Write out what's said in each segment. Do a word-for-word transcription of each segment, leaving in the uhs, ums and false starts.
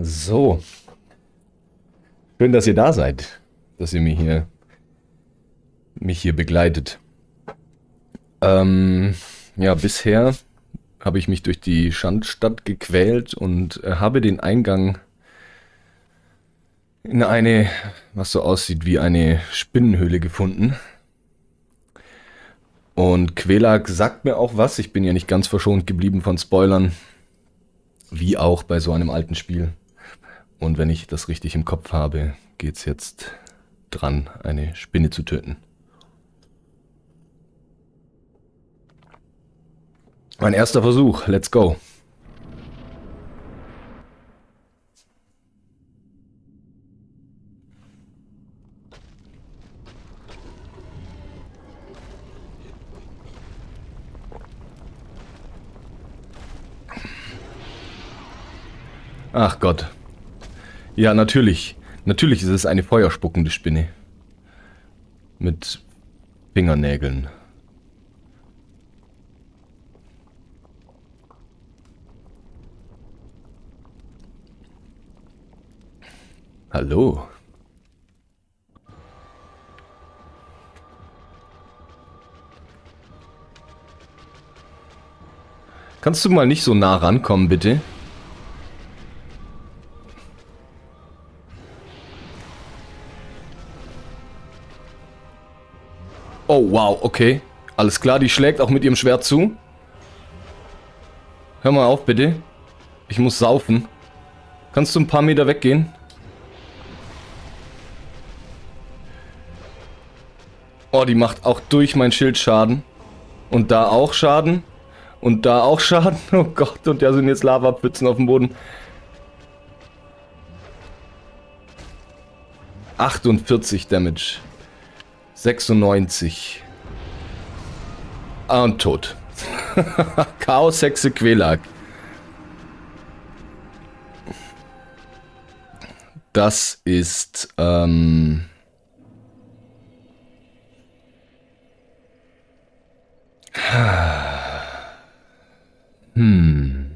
So, schön, dass ihr da seid, dass ihr mich hier, mich hier begleitet. Ähm, ja, bisher habe ich mich durch die Schandstadt gequält und äh, habe den Eingang in eine, was so aussieht wie eine Spinnenhöhle gefunden. Und Quelag sagt mir auch was, ich bin ja nicht ganz verschont geblieben von Spoilern, wie auch bei so einem alten Spiel. Und wenn ich das richtig im Kopf habe, geht's jetzt dran, eine Spinne zu töten. Mein erster Versuch, let's go. Ach Gott. Ja, natürlich. Natürlich ist es eine feuerspuckende Spinne. Mit Fingernägeln. Hallo. Kannst du mal nicht so nah rankommen, bitte? Oh, wow, okay. Alles klar, die schlägt auch mit ihrem Schwert zu. Hör mal auf, bitte. Ich muss saufen. Kannst du ein paar Meter weggehen? Oh, die macht auch durch mein Schild Schaden. Und da auch Schaden. Und da auch Schaden. Oh Gott, und da sind jetzt Lavapfützen auf dem Boden. achtundvierzig Damage. sechsundneunzig. Ah, und tot. Chaos-Hexe Quelag. Das ist, ähm... Hm.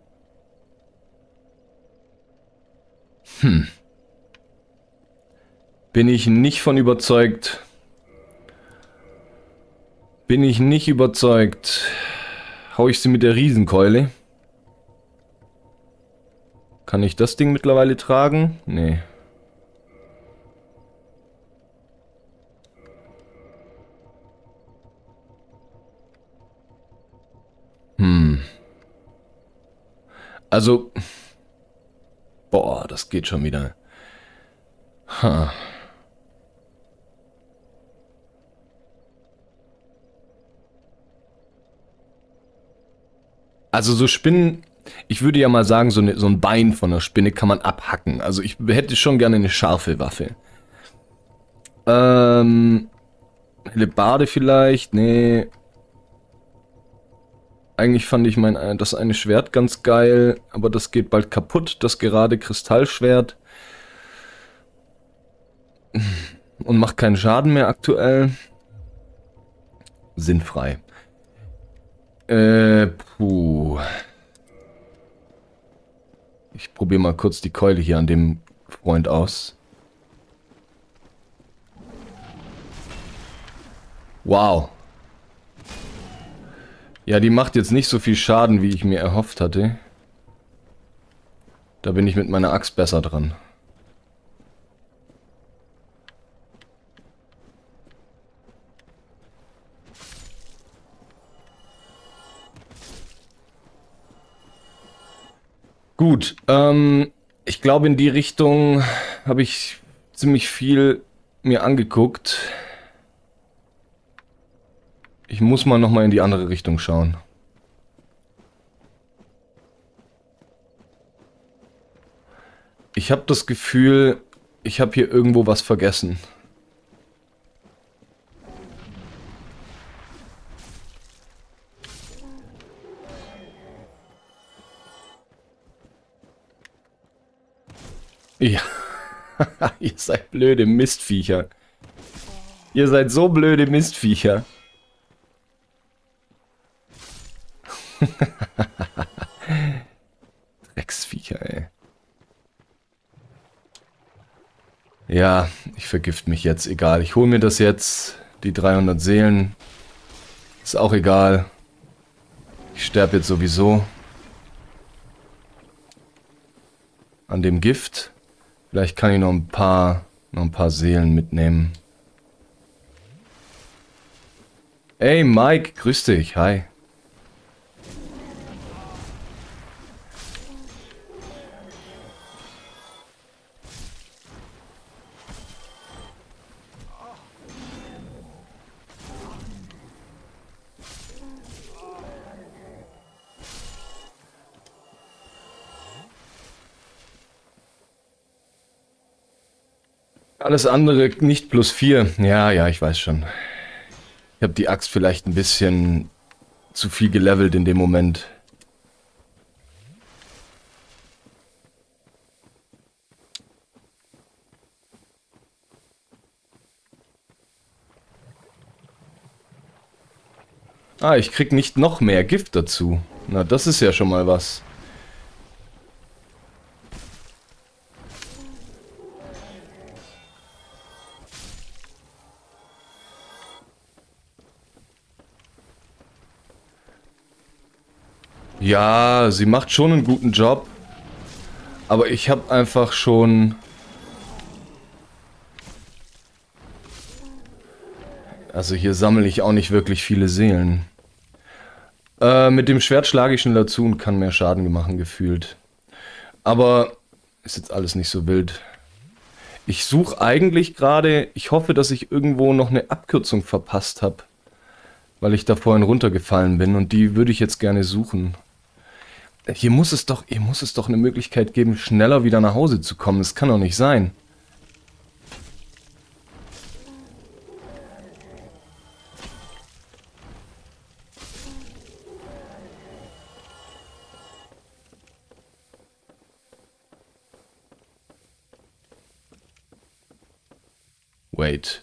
Hm. Bin ich nicht von überzeugt. Bin ich nicht überzeugt. Hau ich sie mit der Riesenkeule? Kann ich das Ding mittlerweile tragen? Nee. Hm. Also... Boah, das geht schon wieder. Ha. Also so Spinnen, ich würde ja mal sagen, so, ne, so ein Bein von einer Spinne kann man abhacken. Also ich hätte schon gerne eine scharfe Waffe. Ähm, Hellebarde vielleicht? Nee. Eigentlich fand ich mein das eine Schwert ganz geil, aber das geht bald kaputt, das gerade Kristallschwert. Und macht keinen Schaden mehr aktuell. Sinnfrei. Äh, puh. Ich probiere mal kurz die Keule hier an dem Freund aus. Wow. Ja, die macht jetzt nicht so viel Schaden, wie ich mir erhofft hatte. Da bin ich mit meiner Axt besser dran. Gut, ähm, ich glaube in die Richtung habe ich ziemlich viel mir angeguckt. Ich muss mal nochmal in die andere Richtung schauen. Ich habe das Gefühl, ich habe hier irgendwo was vergessen. Ja, ihr seid blöde Mistviecher. Ihr seid so blöde Mistviecher. Drecksviecher, ey. Ja, ich vergift mich jetzt. Egal, ich hole mir das jetzt. Die dreihundert Seelen. Ist auch egal. Ich sterbe jetzt sowieso. An dem Gift. Vielleicht kann ich noch ein paar, noch ein paar Seelen mitnehmen. Ey, Mike, grüß dich. Hi. Alles andere nicht plus vier. Ja, ja, ich weiß schon. Ich habe die Axt vielleicht ein bisschen zu viel gelevelt in dem Moment. Ah, ich krieg nicht noch mehr Gift dazu. Na, das ist ja schon mal was. Ja, sie macht schon einen guten Job. Aber ich habe einfach schon... Also hier sammle ich auch nicht wirklich viele Seelen. Äh, mit dem Schwert schlage ich schon dazu und kann mehr Schaden machen, gefühlt. Aber ist jetzt alles nicht so wild. Ich suche eigentlich gerade... Ich hoffe, dass ich irgendwo noch eine Abkürzung verpasst habe. Weil ich da vorhin runtergefallen bin und die würde ich jetzt gerne suchen. Hier muss es doch, hier muss es doch eine Möglichkeit geben, schneller wieder nach Hause zu kommen. Das kann doch nicht sein. Wait.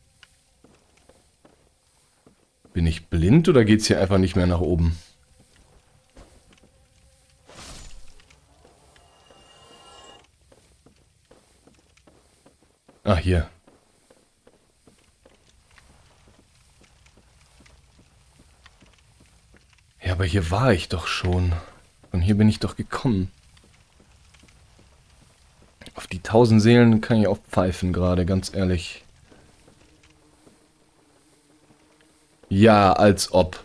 Bin ich blind oder geht's hier einfach nicht mehr nach oben? Ah, hier. Ja, aber hier war ich doch schon. Von hier bin ich doch gekommen. Auf die tausend Seelen kann ich auch pfeifen gerade, ganz ehrlich. Ja, als ob.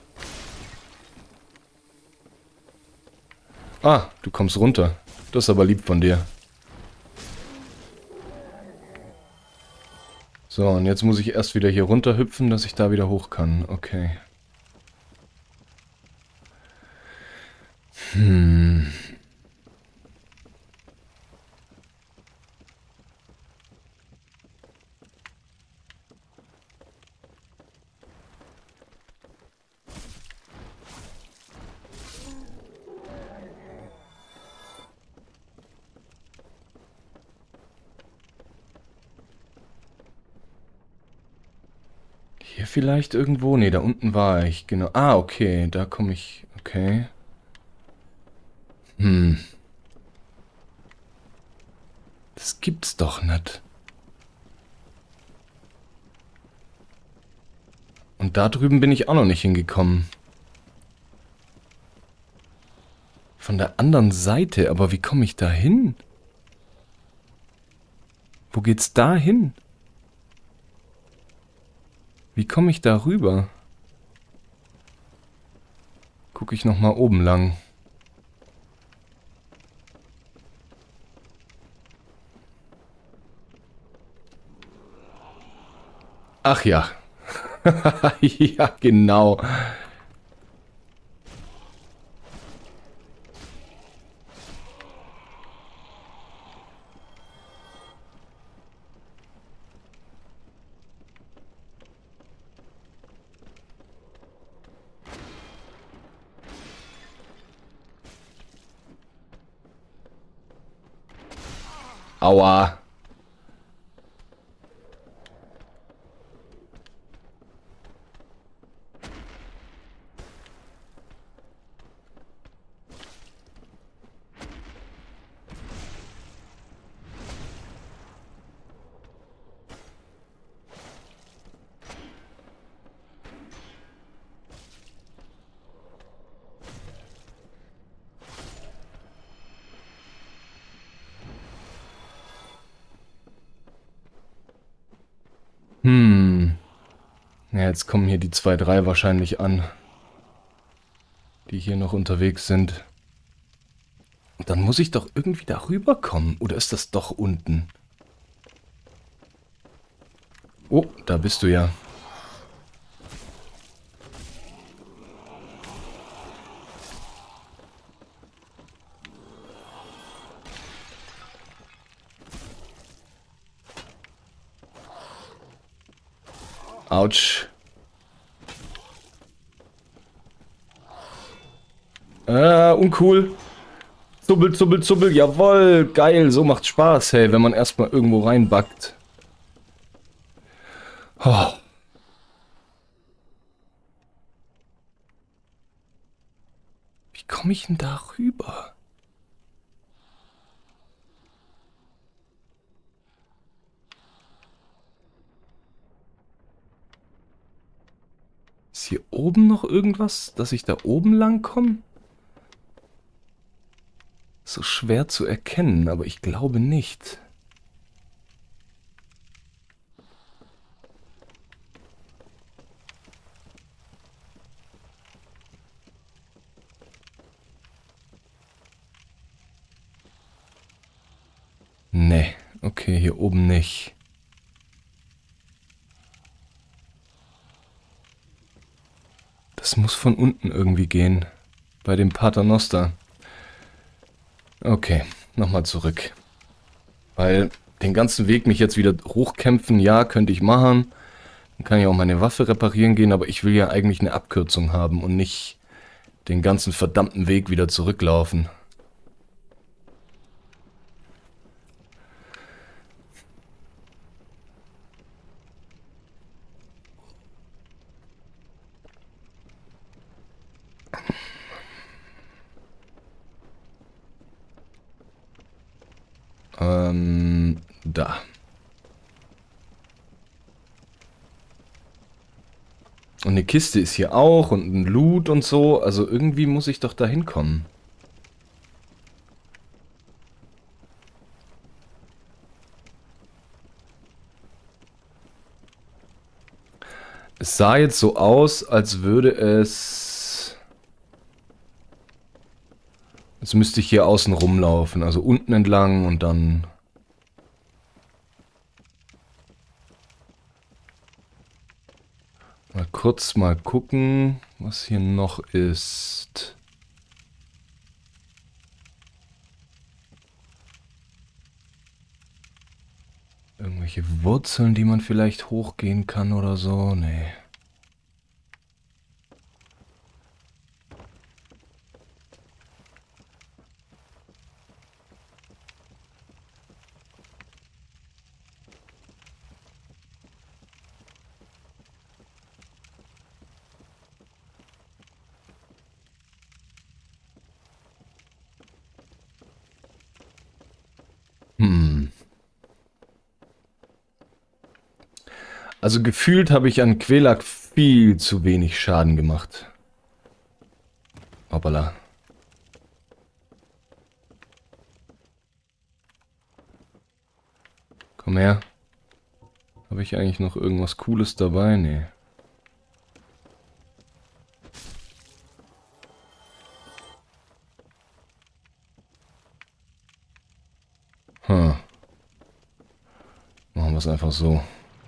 Ah, du kommst runter. Das ist aber lieb von dir. So, und jetzt muss ich erst wieder hier runter hüpfen, dass ich da wieder hoch kann. Okay. Hm. Hier vielleicht irgendwo? Ne, da unten war ich. Genau. Ah, okay. Da komme ich... Okay. Hm. Das gibt's doch nicht. Und da drüben bin ich auch noch nicht hingekommen. Von der anderen Seite. Aber wie komme ich da hin? Wo geht's da hin? Wie komme ich da rüber? Gucke ich nochmal oben lang. Ach ja. Ja, genau. Aua. Hm. Ja, jetzt kommen hier die zwei drei wahrscheinlich an, die hier noch unterwegs sind. Dann muss ich doch irgendwie da rüberkommen. Oder ist das doch unten? Oh, da bist du ja. Autsch. Äh, uncool. Zubbel, zubbel, zubbel. Jawoll, geil. So macht Spaß, hey, wenn man erstmal irgendwo reinbackt. Oh. Wie komme ich denn da rüber? Ist hier oben noch irgendwas, dass ich da oben lang komme? So schwer zu erkennen, aber ich glaube nicht. Nee, okay, hier oben nicht. Das muss von unten irgendwie gehen. Bei dem Paternoster. Okay, nochmal zurück. Weil den ganzen Weg mich jetzt wieder hochkämpfen, ja, könnte ich machen. Dann kann ich auch meine Waffe reparieren gehen, aber ich will ja eigentlich eine Abkürzung haben und nicht den ganzen verdammten Weg wieder zurücklaufen. Ähm, da. Und eine Kiste ist hier auch und ein Loot und so. Also irgendwie muss ich doch da hinkommen. Es sah jetzt so aus, als würde es... Jetzt müsste ich hier außen rumlaufen. Also unten entlang und dann... Mal kurz mal gucken, was hier noch ist. Irgendwelche Wurzeln, die man vielleicht hochgehen kann oder so? Nee. Hm. Also gefühlt habe ich an Quelak viel zu wenig Schaden gemacht. Hoppala. Komm her. Habe ich eigentlich noch irgendwas Cooles dabei? Nee. Hm. Machen wir es einfach so.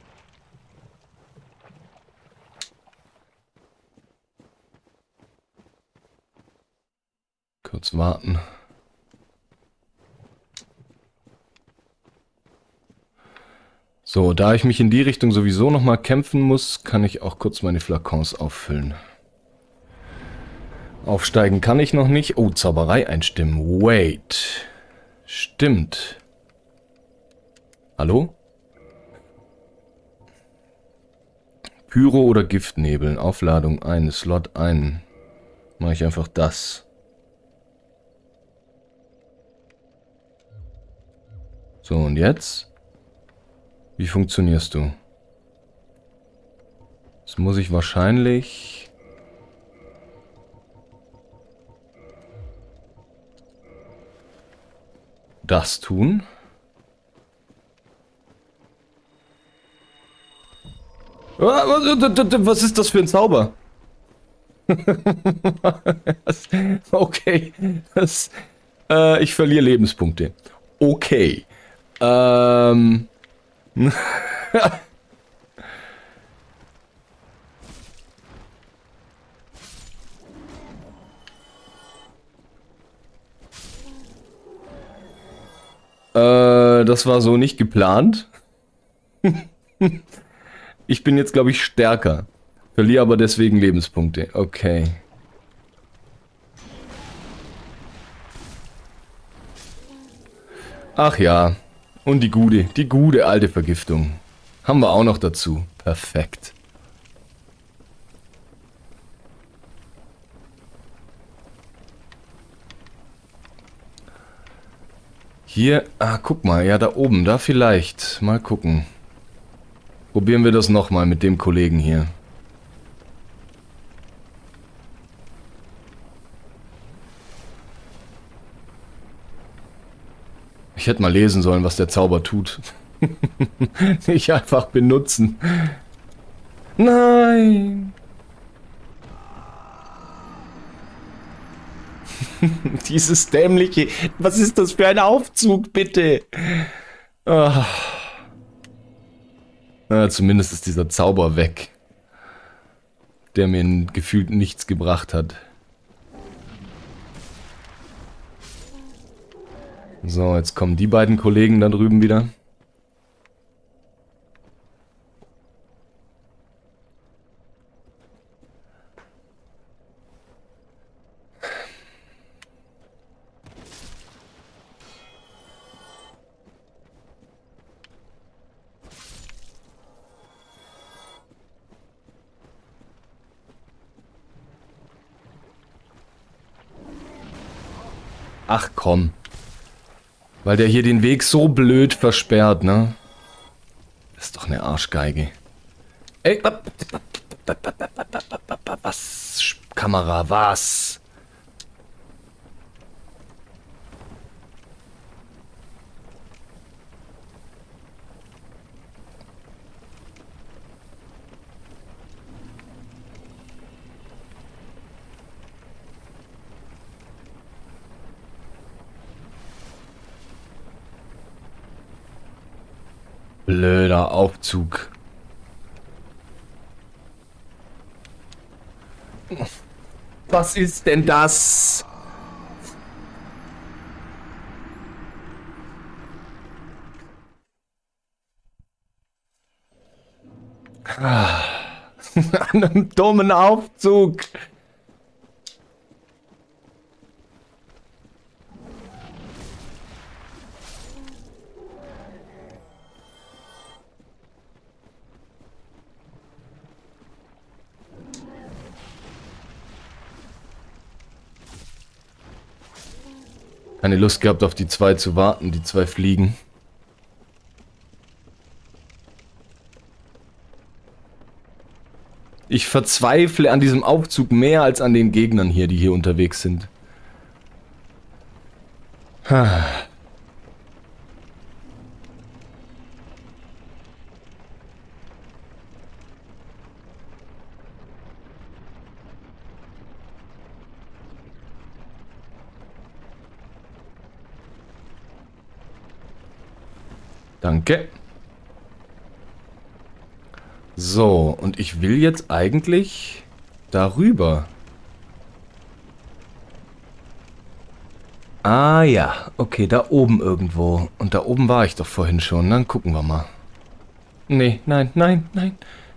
Kurz warten. So, da ich mich in die Richtung sowieso nochmal kämpfen muss, kann ich auch kurz meine Flakons auffüllen. Aufsteigen kann ich noch nicht. Oh, Zauberei einstimmen. Wait. Stimmt. Hallo? Pyro oder Giftnebel. Aufladung ein. Slot ein. Mache ich einfach das. So, und jetzt? Wie funktionierst du? Jetzt muss ich wahrscheinlich... das tun. Was ist das für ein Zauber? Okay. Das, äh, ich verliere Lebenspunkte. Okay. Ähm. äh, das war so nicht geplant. Ich bin jetzt, glaube ich, stärker. Verliere aber deswegen Lebenspunkte. Okay. Ach ja. Und die gute, die gute alte Vergiftung. Haben wir auch noch dazu. Perfekt. Hier, ah, guck mal, ja, da oben, da vielleicht. Mal gucken. Probieren wir das nochmal mit dem Kollegen hier. Ich hätte mal lesen sollen, was der Zauber tut. Nicht einfach benutzen. Nein! Dieses dämliche... Was ist das für ein Aufzug, bitte? Ah. Na, zumindest ist dieser Zauber weg. Der mir gefühlt nichts gebracht hat. So, jetzt kommen die beiden Kollegen da drüben wieder. Ach komm. Weil der hier den Weg so blöd versperrt, ne? Ist doch eine Arschgeige. Ey, was? Kamera, was? Blöder Aufzug. Was ist denn das? Ah. An einem dummen Aufzug. Keine Lust gehabt, auf die zwei zu warten, die zwei Fliegen. Ich verzweifle an diesem Aufzug mehr als an den Gegnern hier, die hier unterwegs sind. Ha. Danke. So, und ich will jetzt eigentlich darüber. Ah ja, okay, da oben irgendwo. Und da oben war ich doch vorhin schon. Dann gucken wir mal. Nee, nein, nein, nein.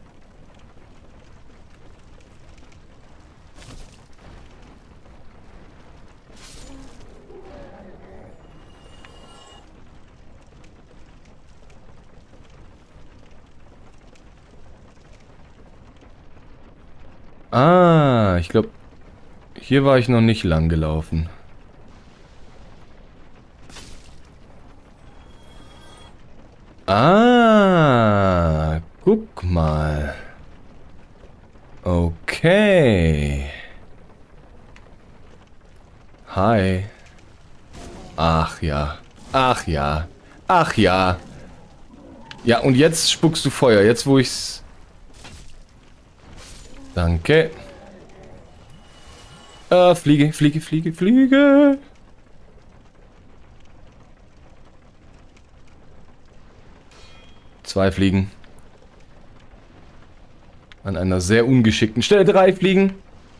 Ah, ich glaube, hier war ich noch nicht lang gelaufen. Ah, guck mal. Okay. Hi. Ach ja. Ach ja. Ach ja. Ja, und jetzt spuckst du Feuer. Jetzt, wo ich's... Danke. Ah, Fliege, Fliege, Fliege, Fliege. Zwei Fliegen. An einer sehr ungeschickten Stelle. Drei Fliegen.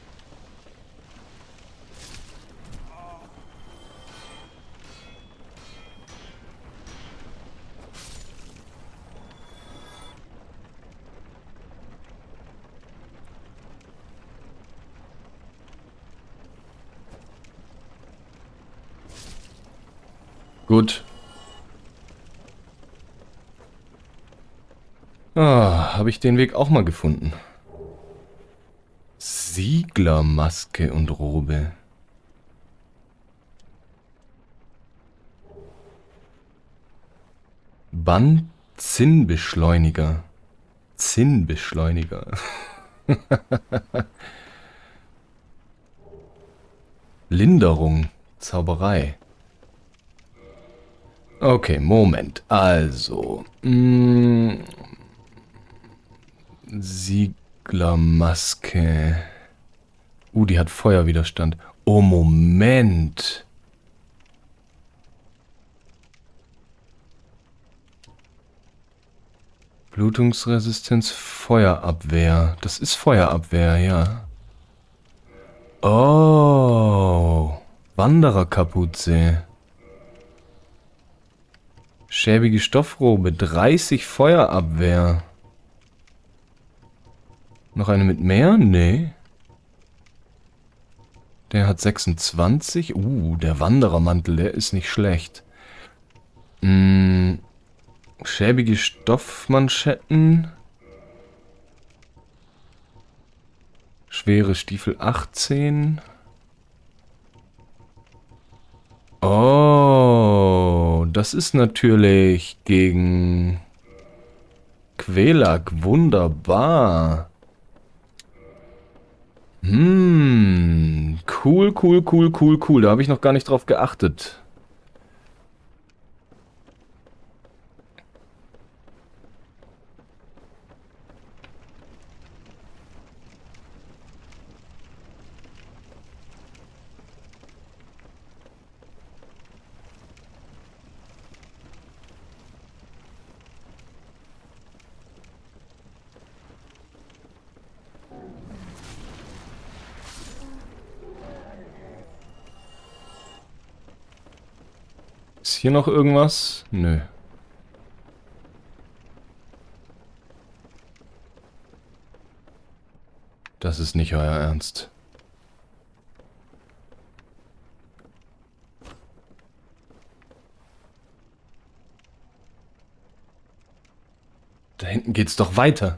Gut. Ah, habe ich den Weg auch mal gefunden. Sieglermaske und Robe. Band-Zinnbeschleuniger. Zinnbeschleuniger. Linderung. Zauberei. Okay, Moment. Also. Mh, Sieglermaske. Uh, die hat Feuerwiderstand. Oh, Moment. Blutungsresistenz, Feuerabwehr. Das ist Feuerabwehr, ja. Oh. Wandererkapuze. Schäbige Stoffrobe, dreißig Feuerabwehr. Noch eine mit mehr? Nee. Der hat sechsundzwanzig. Uh, der Wanderermantel, der ist nicht schlecht. Hm. Schäbige Stoffmanschetten. Schwere Stiefel achtzehn. Oh, das ist natürlich gegen Quelak wunderbar. Hm, cool, cool, cool, cool, cool. Da habe ich noch gar nicht drauf geachtet. Ist hier noch irgendwas? Nö. Das ist nicht euer Ernst. Da hinten geht's doch weiter.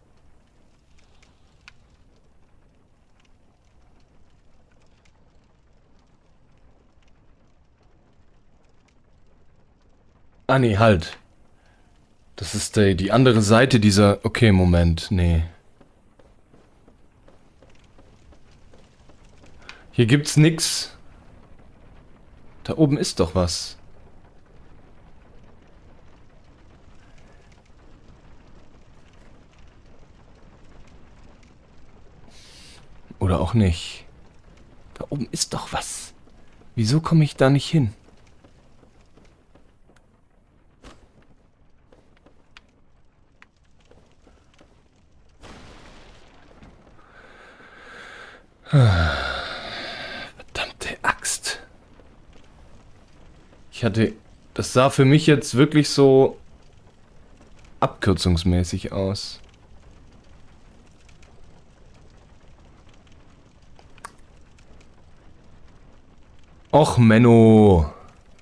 Ah, nee, halt. Das ist die, die andere Seite dieser... Okay, Moment, nee. Hier gibt's nix. Da oben ist doch was. Oder auch nicht. Da oben ist doch was. Wieso komme ich da nicht hin? Verdammte Axt. Ich hatte... Das sah für mich jetzt wirklich so abkürzungsmäßig aus. Och, Menno.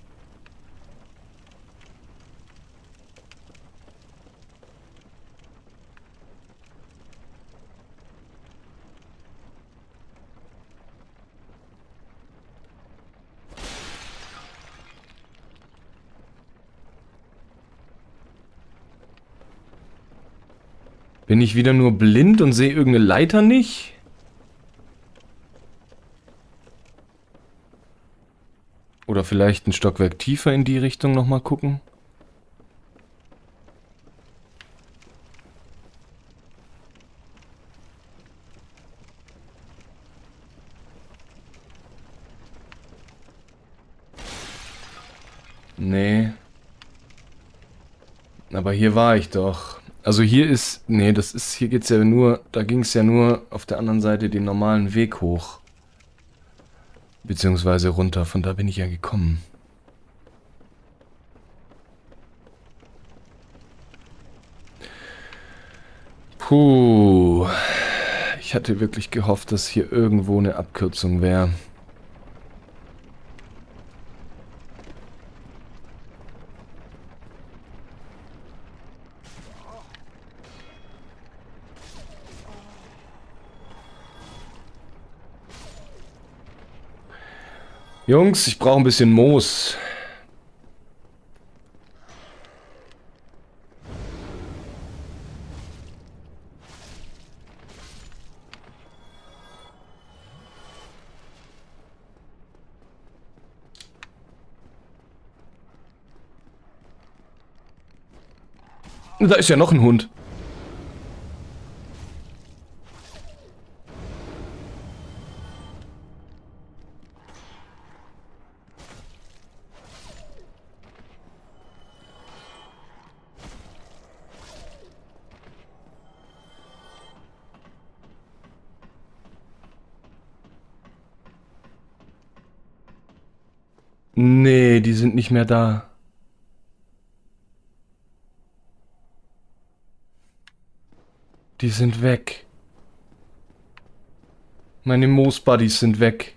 Bin ich wieder nur blind und sehe irgendeine Leiter nicht? Oder vielleicht ein Stockwerk tiefer in die Richtung nochmal gucken? Aber hier war ich doch. Also hier ist... Nee, das ist... Hier geht's ja nur... Da ging es ja nur auf der anderen Seite den normalen Weg hoch. Beziehungsweise runter. Von da bin ich ja gekommen. Puh. Ich hatte wirklich gehofft, dass hier irgendwo eine Abkürzung wäre. Jungs, ich brauche ein bisschen Moos. Da ist ja noch ein Hund. Nee, die sind nicht mehr da. Die sind weg. Meine Moos-Buddies sind weg.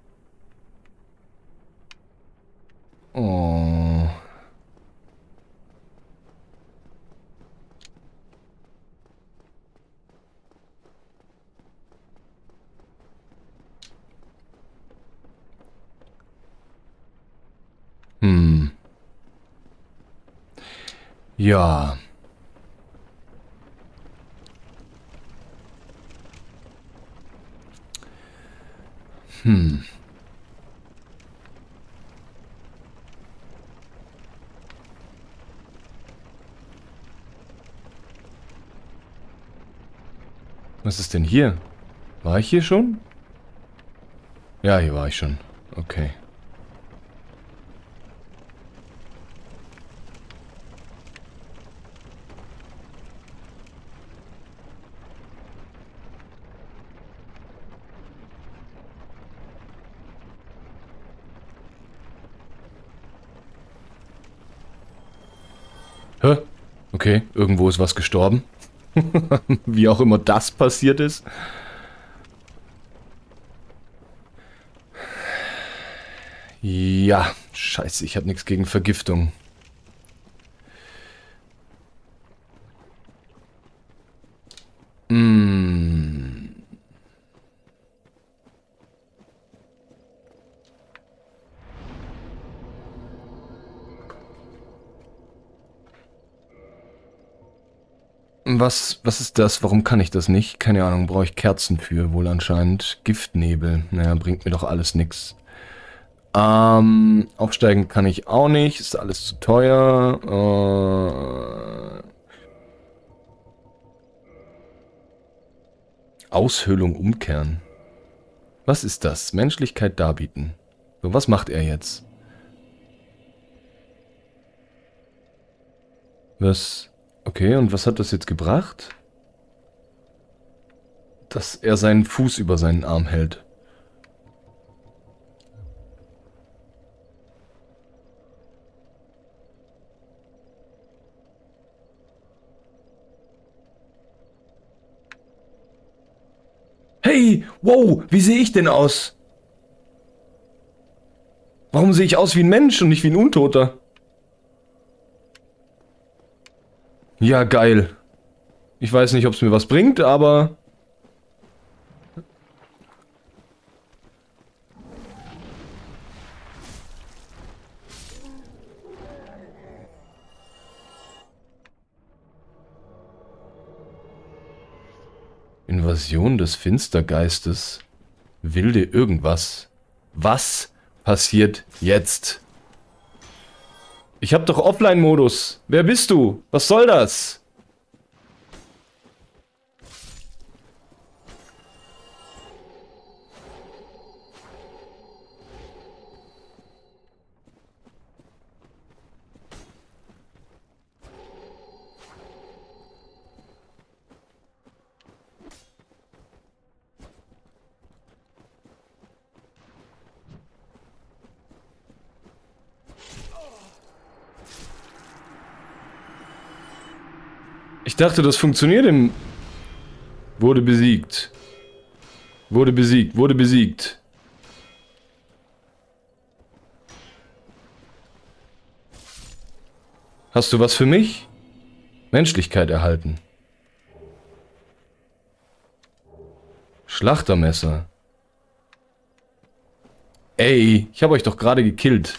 Oh. Hm. Ja. Hm. Was ist denn hier? War ich hier schon? Ja, hier war ich schon. Okay. Hä? Okay, irgendwo ist was gestorben. Wie auch immer das passiert ist. Ja, scheiße, ich habe nichts gegen Vergiftung. Hm. Was, was ist das? Warum kann ich das nicht? Keine Ahnung, brauche ich Kerzen für, wohl anscheinend. Giftnebel, naja, bringt mir doch alles nix. Ähm, aufsteigen kann ich auch nicht, ist alles zu teuer. Äh, Aushöhlung umkehren. Was ist das? Menschlichkeit darbieten. So, was macht er jetzt? Was? Okay, und was hat das jetzt gebracht? Dass er seinen Fuß über seinen Arm hält. Hey, wow, wie sehe ich denn aus? Warum sehe ich aus wie ein Mensch und nicht wie ein Untoter? Ja, geil. Ich weiß nicht, ob es mir was bringt, aber... Invasion des Finstergeistes. Wilde irgendwas. Was passiert jetzt? Ich hab doch Offline-Modus. Wer bist du? Was soll das? Ich dachte, das funktioniert im... Wurde besiegt. Wurde besiegt, wurde besiegt. Hast du was für mich? Menschlichkeit erhalten. Schlachtermesser. Ey, ich habe euch doch gerade gekillt.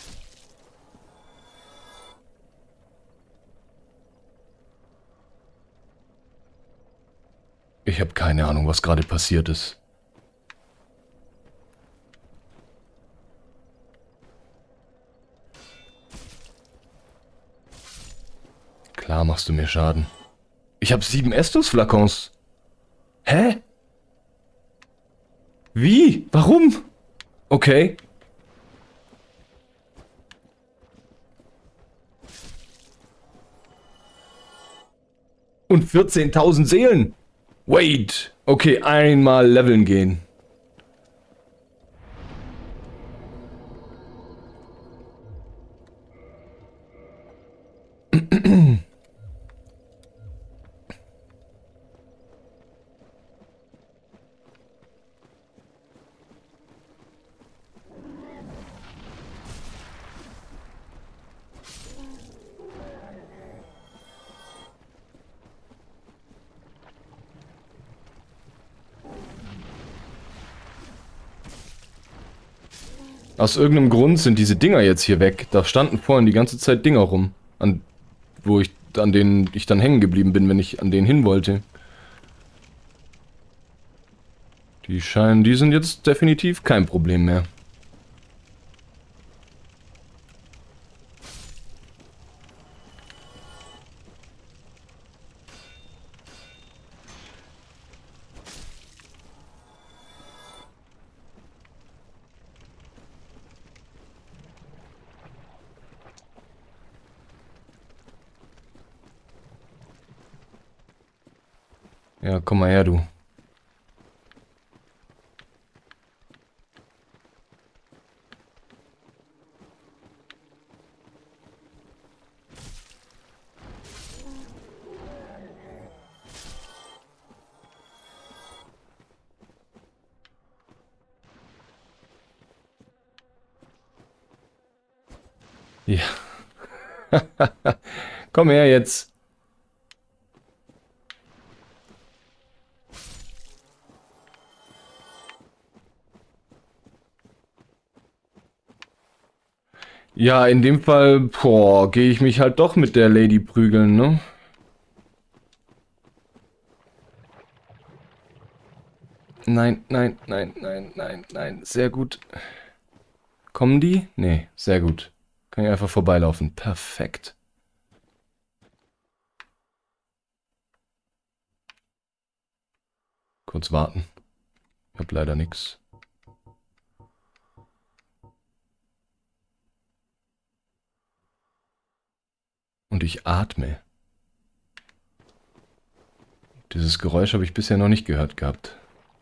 Ich habe keine Ahnung, was gerade passiert ist. Klar machst du mir Schaden. Ich habe sieben Estus-Flakons. Hä? Wie? Warum? Okay. Und vierzehntausend Seelen. Wait. Okay, einmal leveln gehen. Aus irgendeinem Grund sind diese Dinger jetzt hier weg. Da standen vorhin die ganze Zeit Dinger rum, an wo ich an denen ich dann hängen geblieben bin, wenn ich an denen hin wollte. Die scheinen, die sind jetzt definitiv kein Problem mehr. Ja, komm mal her, du. Ja. Komm her jetzt. Ja, in dem Fall, boah, gehe ich mich halt doch mit der Lady prügeln, ne? Nein, nein, nein, nein, nein, nein. Sehr gut. Kommen die? Nee, sehr gut. Kann ich einfach vorbeilaufen. Perfekt. Kurz warten. Ich hab leider nichts. Und ich atme. Dieses Geräusch habe ich bisher noch nicht gehört gehabt.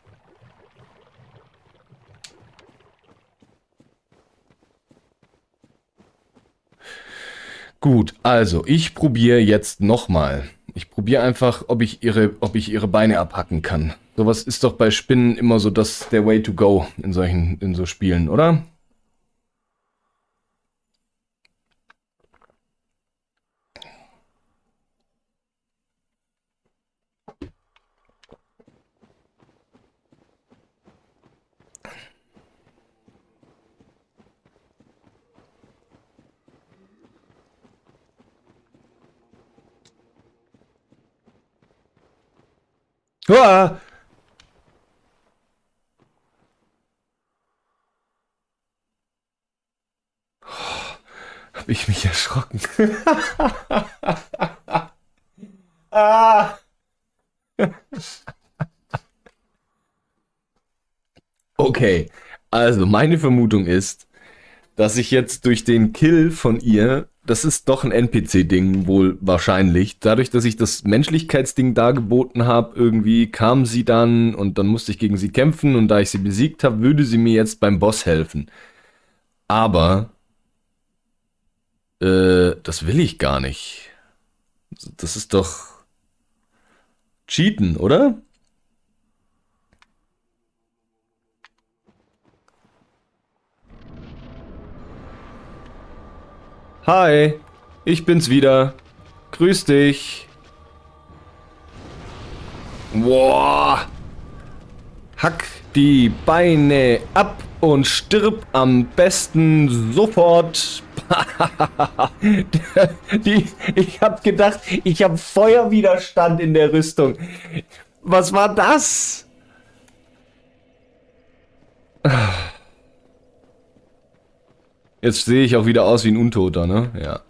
Gut, also ich probiere jetzt nochmal. Ich probiere einfach, ob ich ihre, ob ich ihre Beine abhacken kann. Sowas ist doch bei Spinnen immer so das der Way to go in solchen, in so Spielen, oder? Uah! Hab ich mich erschrocken. Ah! Okay, also meine Vermutung ist, dass ich jetzt durch den Kill von ihr, das ist doch ein N P C-Ding wohl wahrscheinlich, dadurch, dass ich das Menschlichkeitsding dargeboten habe, irgendwie kam sie dann und dann musste ich gegen sie kämpfen und da ich sie besiegt habe, würde sie mir jetzt beim Boss helfen. Aber Äh, das will ich gar nicht. Das ist doch... cheaten, oder? Hi, ich bin's wieder. Grüß dich. Boah. Hack die Beine ab und stirb am besten sofort. Die, ich hab gedacht, ich hab Feuerwiderstand in der Rüstung. Was war das? Jetzt sehe ich auch wieder aus wie ein Untoter, ne? Ja.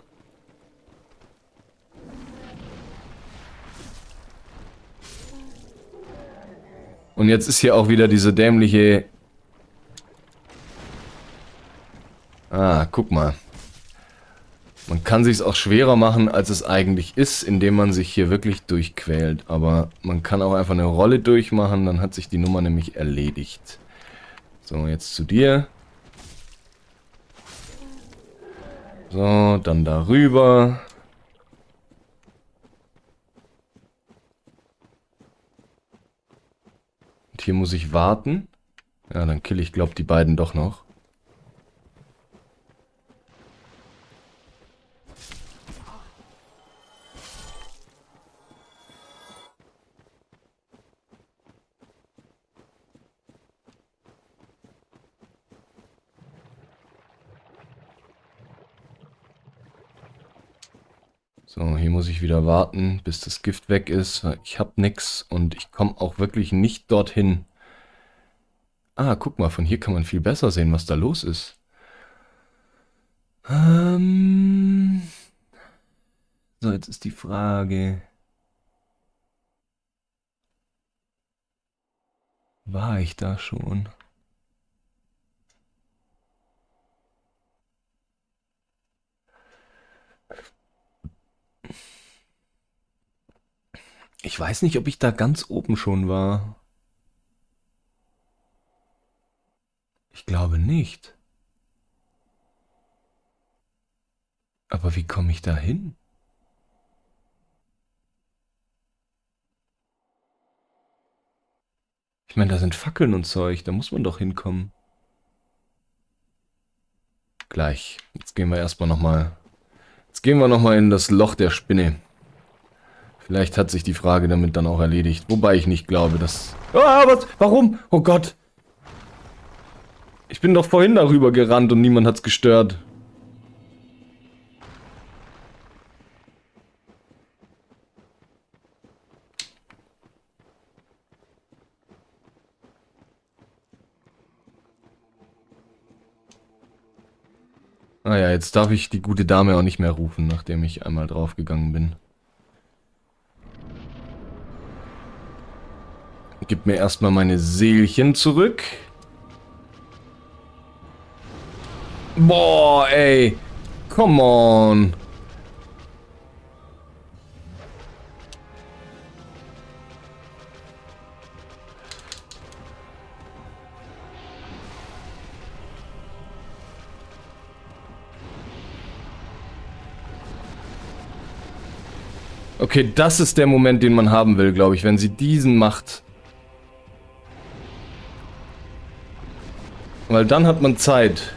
Und jetzt ist hier auch wieder diese dämliche... Ah, guck mal. Man kann sich's auch schwerer machen, als es eigentlich ist, indem man sich hier wirklich durchquält. Aber man kann auch einfach eine Rolle durchmachen, dann hat sich die Nummer nämlich erledigt. So, jetzt zu dir. So, dann darüber. Und hier muss ich warten. Ja, dann kill ich, glaub, die beiden doch noch. So, hier muss ich wieder warten, bis das Gift weg ist. Ich hab nix und ich komme auch wirklich nicht dorthin. Ah, guck mal, von hier kann man viel besser sehen, was da los ist. Ähm so, jetzt ist die Frage. War ich da schon? Ich weiß nicht, ob ich da ganz oben schon war. Ich glaube nicht. Aber wie komme ich da hin? Ich meine, da sind Fackeln und Zeug, da muss man doch hinkommen. Gleich. Jetzt gehen wir erstmal nochmal... Jetzt gehen wir nochmal in das Loch der Spinne. Vielleicht hat sich die Frage damit dann auch erledigt. Wobei ich nicht glaube, dass... Ah, was? Warum? Oh Gott. Ich bin doch vorhin darüber gerannt und niemand hat's gestört. Naja, jetzt darf ich die gute Dame auch nicht mehr rufen, nachdem ich einmal draufgegangen bin. Gib mir erstmal meine Seelchen zurück. Boah, ey. Come on. Okay, das ist der Moment, den man haben will, glaube ich, wenn sie diesen macht. Weil dann hat man Zeit.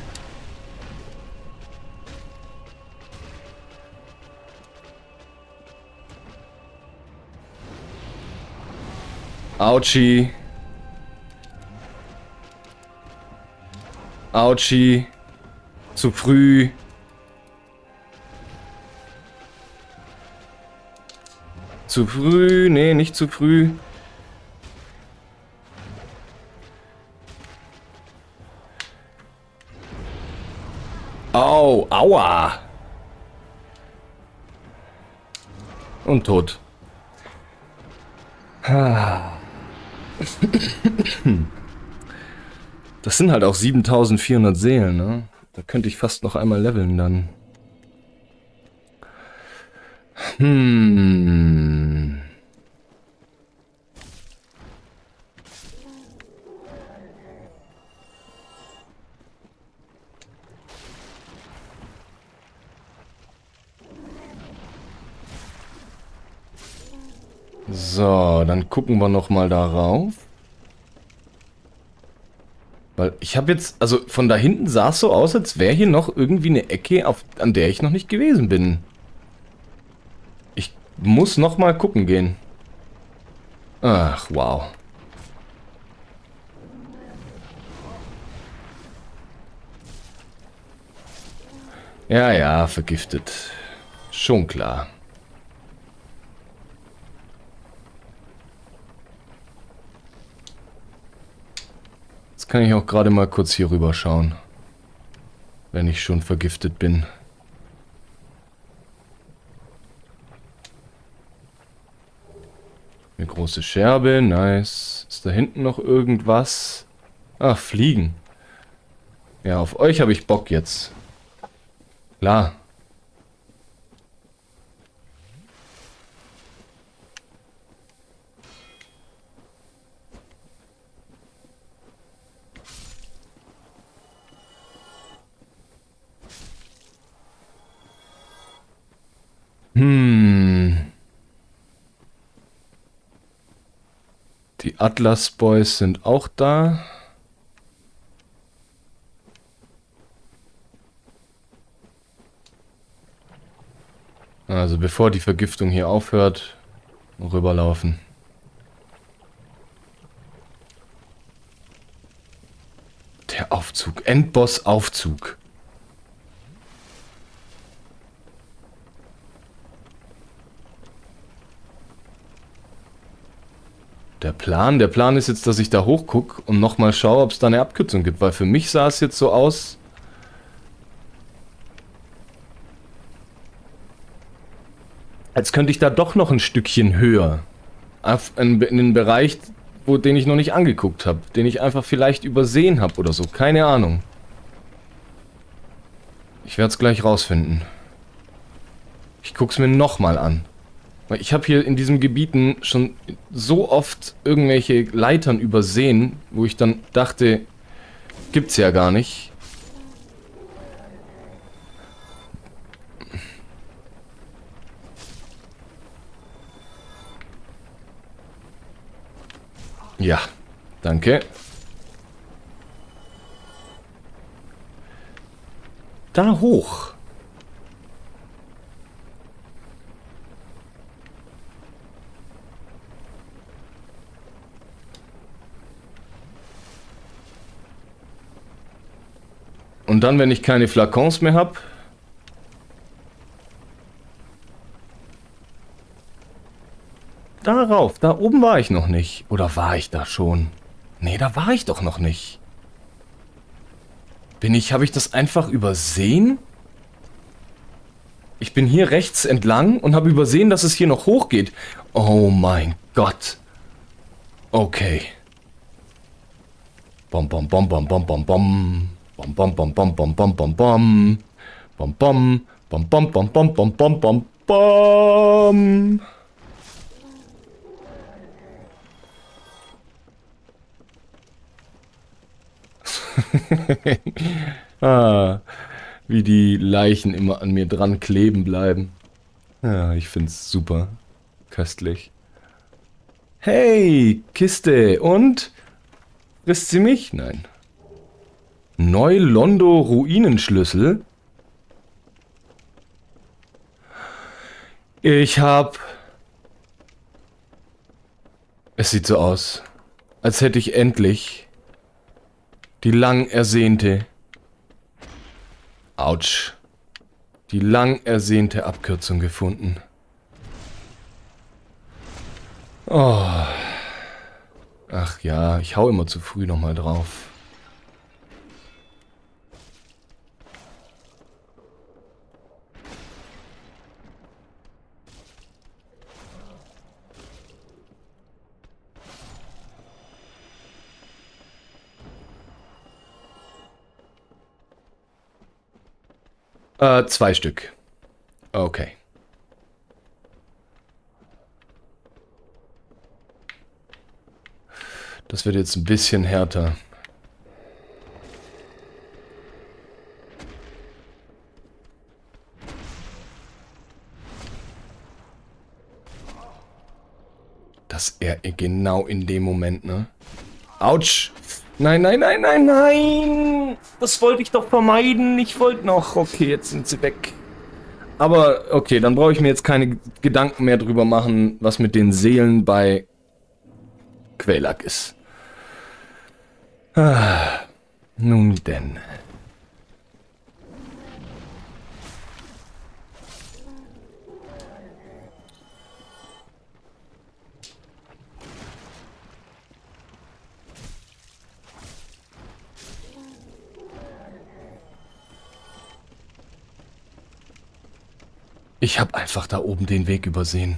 Autschi. Autschi. Zu früh. Zu früh. Nee, nicht zu früh. Au, aua. Und tot. Das sind halt auch siebentausendvierhundert Seelen, ne? Da könnte ich fast noch einmal leveln dann. Hm. So, dann gucken wir nochmal darauf. Weil ich habe jetzt, also von da hinten sah es so aus, als wäre hier noch irgendwie eine Ecke, auf, an der ich noch nicht gewesen bin. Ich muss nochmal gucken gehen. Ach, wow. Ja, ja, vergiftet. Schon klar. Jetzt kann ich auch gerade mal kurz hier rüber schauen. Wenn ich schon vergiftet bin. Eine große Scherbe, nice. Ist da hinten noch irgendwas? Ach, Fliegen. Ja, auf euch habe ich Bock jetzt. Klar. Hm. Die Atlas Boys sind auch da. Also bevor die Vergiftung hier aufhört, rüberlaufen. Der Aufzug. Endboss-Aufzug. Der Plan? Der Plan ist jetzt, dass ich da hochgucke und nochmal schaue, ob es da eine Abkürzung gibt. Weil für mich sah es jetzt so aus, als könnte ich da doch noch ein Stückchen höher. Auf, in, in den Bereich, wo, den ich noch nicht angeguckt habe. Den ich einfach vielleicht übersehen habe oder so. Keine Ahnung. Ich werde es gleich rausfinden. Ich gucke es mir nochmal an. Weil ich habe hier in diesen Gebieten schon so oft irgendwelche Leitern übersehen, wo ich dann dachte, gibt's ja gar nicht. Ja, danke. Da hoch. Und dann, wenn ich keine Flakons mehr habe, darauf, da oben war ich noch nicht. Oder war ich da schon? Nee, da war ich doch noch nicht. Bin ich, habe ich das einfach übersehen? Ich bin hier rechts entlang und habe übersehen, dass es hier noch hochgeht. Oh mein Gott. Okay. Bom, bom, bom, bom, bom, bom, bom. Bom, bom, bom, bom, bom, bom, bom, bom. Bom, bom, bom, bom, bom, bom, bom, bom, bom, bom. Ah, wie die Leichen immer an mir dran kleben bleiben. Ja, ich find's super. Köstlich. Hey, Kiste. Und? Frisst sie mich? Nein. Neu-Londo Ruinenschlüssel? Ich hab... Es sieht so aus, als hätte ich endlich die lang ersehnte... Autsch. Die lang ersehnte Abkürzung gefunden. Oh. Ach ja, ich hau immer zu früh nochmal drauf. Äh, zwei Stück. Okay. Das wird jetzt ein bisschen härter. dass er genau in dem Moment, ne? Autsch! Nein, nein, nein, nein, nein! Das wollte ich doch vermeiden. Ich wollte noch... Okay, jetzt sind sie weg. Aber, okay, dann brauche ich mir jetzt keine Gedanken mehr drüber machen, was mit den Seelen bei Quelaag ist. Ah, nun denn. Ich habe einfach da oben den Weg übersehen.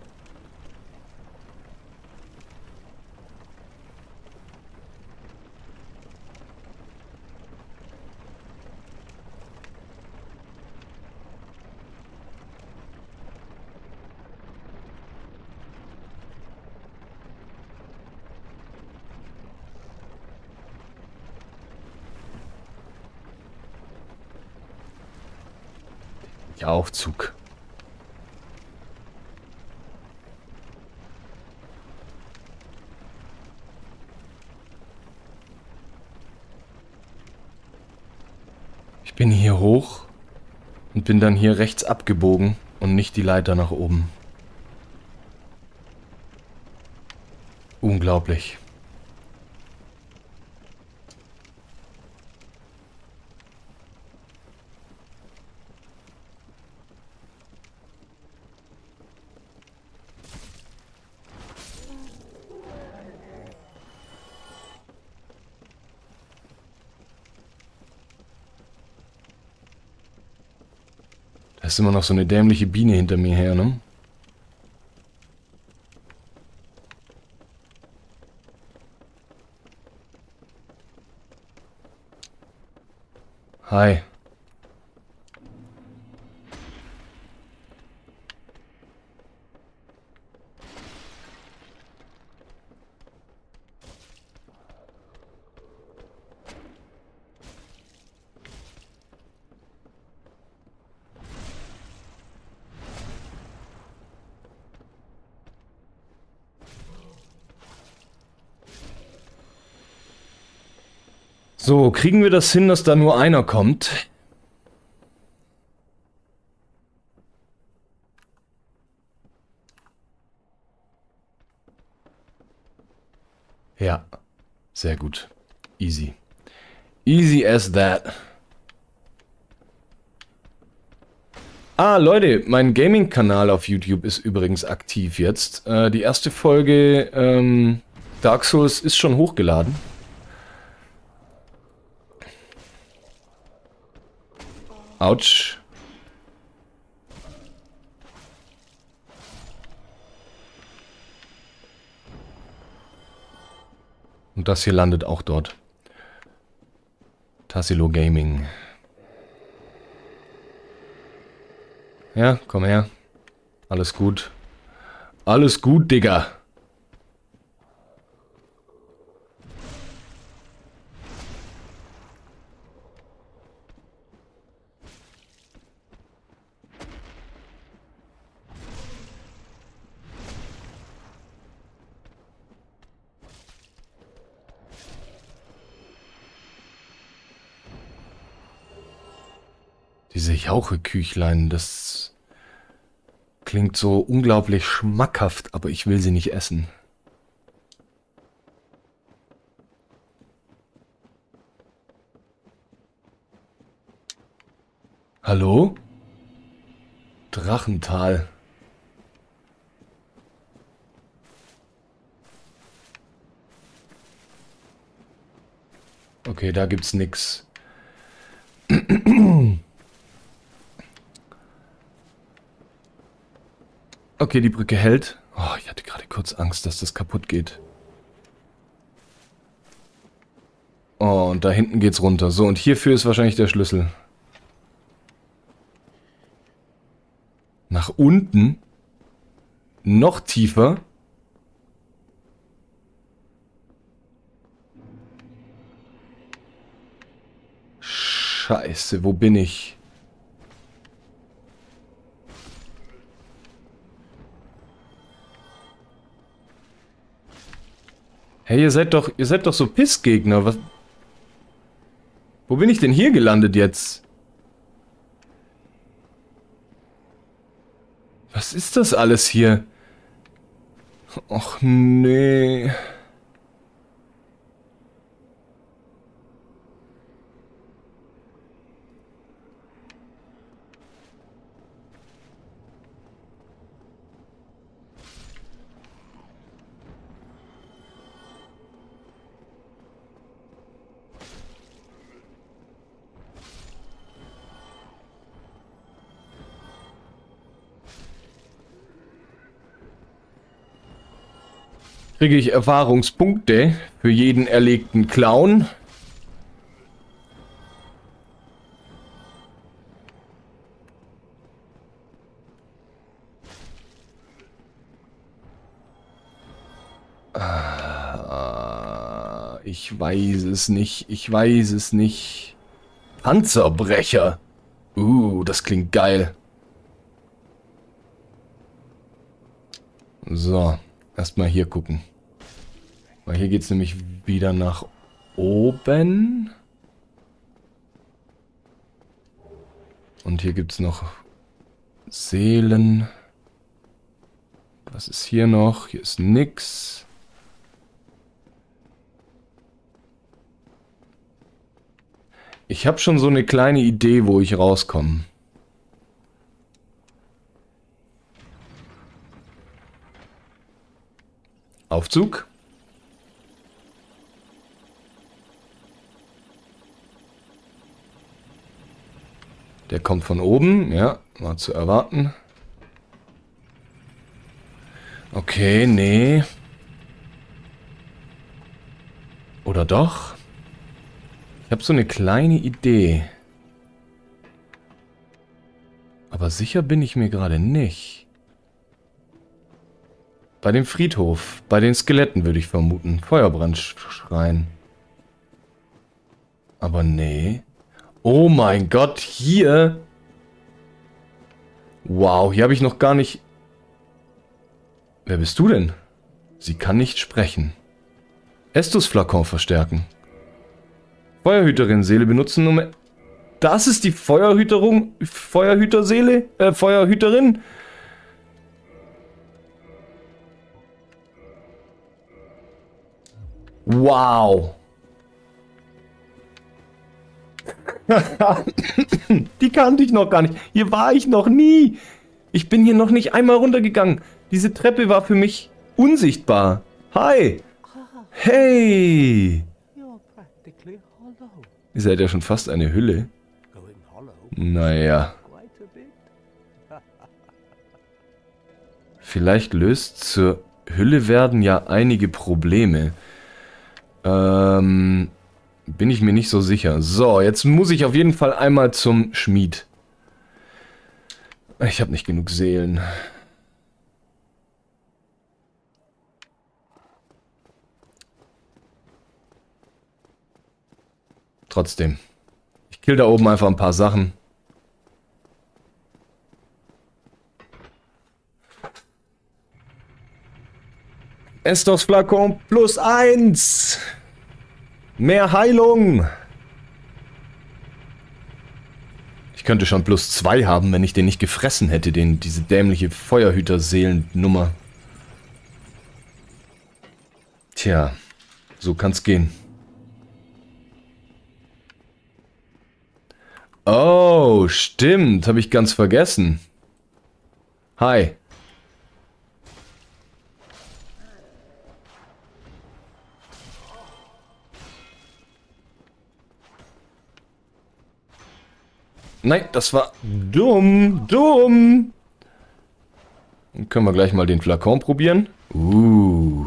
Ja, Aufzug. Ich bin hier hoch und bin dann hier rechts abgebogen und nicht die Leiter nach oben. Unglaublich. Da ist immer noch so eine dämliche Biene hinter mir her, ne? Hi. So, kriegen wir das hin, dass da nur einer kommt? Ja, sehr gut. Easy. Easy as that. Ah, Leute, mein Gaming-Kanal auf YouTube ist übrigens aktiv jetzt. Äh, die erste Folge ähm, Dark Souls ist schon hochgeladen. Autsch. Und das hier landet auch dort. Tassilo Gaming. Ja, komm her. Alles gut. Alles gut, Digga. Diese Jaucheküchlein, das klingt so unglaublich schmackhaft, aber ich will sie nicht essen. Hallo? Drachental. Okay, da gibt's nix. Okay, die Brücke hält. Oh, ich hatte gerade kurz Angst, dass das kaputt geht. Oh, und da hinten geht's runter. So, und hierfür ist wahrscheinlich der Schlüssel. Nach unten? Noch tiefer? Scheiße, wo bin ich? Hey, ihr seid doch, ihr seid doch so Pissgegner. Was? Wo bin ich denn hier gelandet jetzt? Was ist das alles hier? Och nee. Kriege ich Erfahrungspunkte für jeden erlegten Clown. Ah, ich weiß es nicht. Ich weiß es nicht. Panzerbrecher. Uh, das klingt geil. So. Erstmal hier gucken. Weil hier geht es nämlich wieder nach oben. Und hier gibt es noch Seelen. Was ist hier noch? Hier ist nix. Ich habe schon so eine kleine Idee, wo ich rauskomme. Aufzug. Der kommt von oben, ja, war zu erwarten. Okay, nee. Oder doch? Ich habe so eine kleine Idee. Aber sicher bin ich mir gerade nicht. Bei dem Friedhof, bei den Skeletten würde ich vermuten. Feuerbrandschrein. Aber nee. Oh mein Gott, hier. Wow, hier habe ich noch gar nicht... Wer bist du denn? Sie kann nicht sprechen. Estus-Flakon verstärken. Feuerhüterin Seele benutzen, um... Das ist die Feuerhüterung... Feuerhüterseele? Äh, Feuerhüterin? Wow. Die kannte ich noch gar nicht. Hier war ich noch nie. Ich bin hier noch nicht einmal runtergegangen. Diese Treppe war für mich unsichtbar. Hi. Hey. Ihr seid ja schon fast eine Hülle. Naja. Vielleicht löst zur Hülle werden ja einige Probleme. Ähm, bin ich mir nicht so sicher. So, jetzt muss ich auf jeden Fall einmal zum Schmied. Ich habe nicht genug Seelen. Trotzdem. Ich kill da oben einfach ein paar Sachen. Estus-Flakon plus eins. Mehr Heilung. Ich könnte schon plus zwei haben, wenn ich den nicht gefressen hätte, den, diese dämliche Feuerhüter-Seelen-Nummer. Tja, so kann's gehen. Oh, stimmt, habe ich ganz vergessen. Hi. Nein, das war dumm, dumm. Dann können wir gleich mal den Flakon probieren. Uh.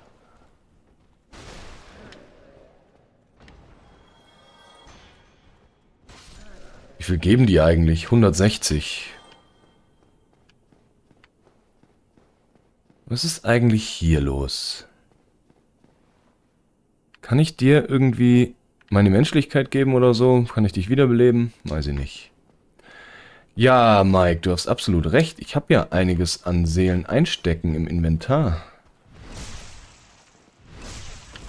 Wie viel geben die eigentlich? hundertsechzig. Was ist eigentlich hier los? Kann ich dir irgendwie meine Menschlichkeit geben oder so? Kann ich dich wiederbeleben? Weiß ich nicht. Ja, Mike, du hast absolut recht. Ich habe ja einiges an Seelen einstecken im Inventar.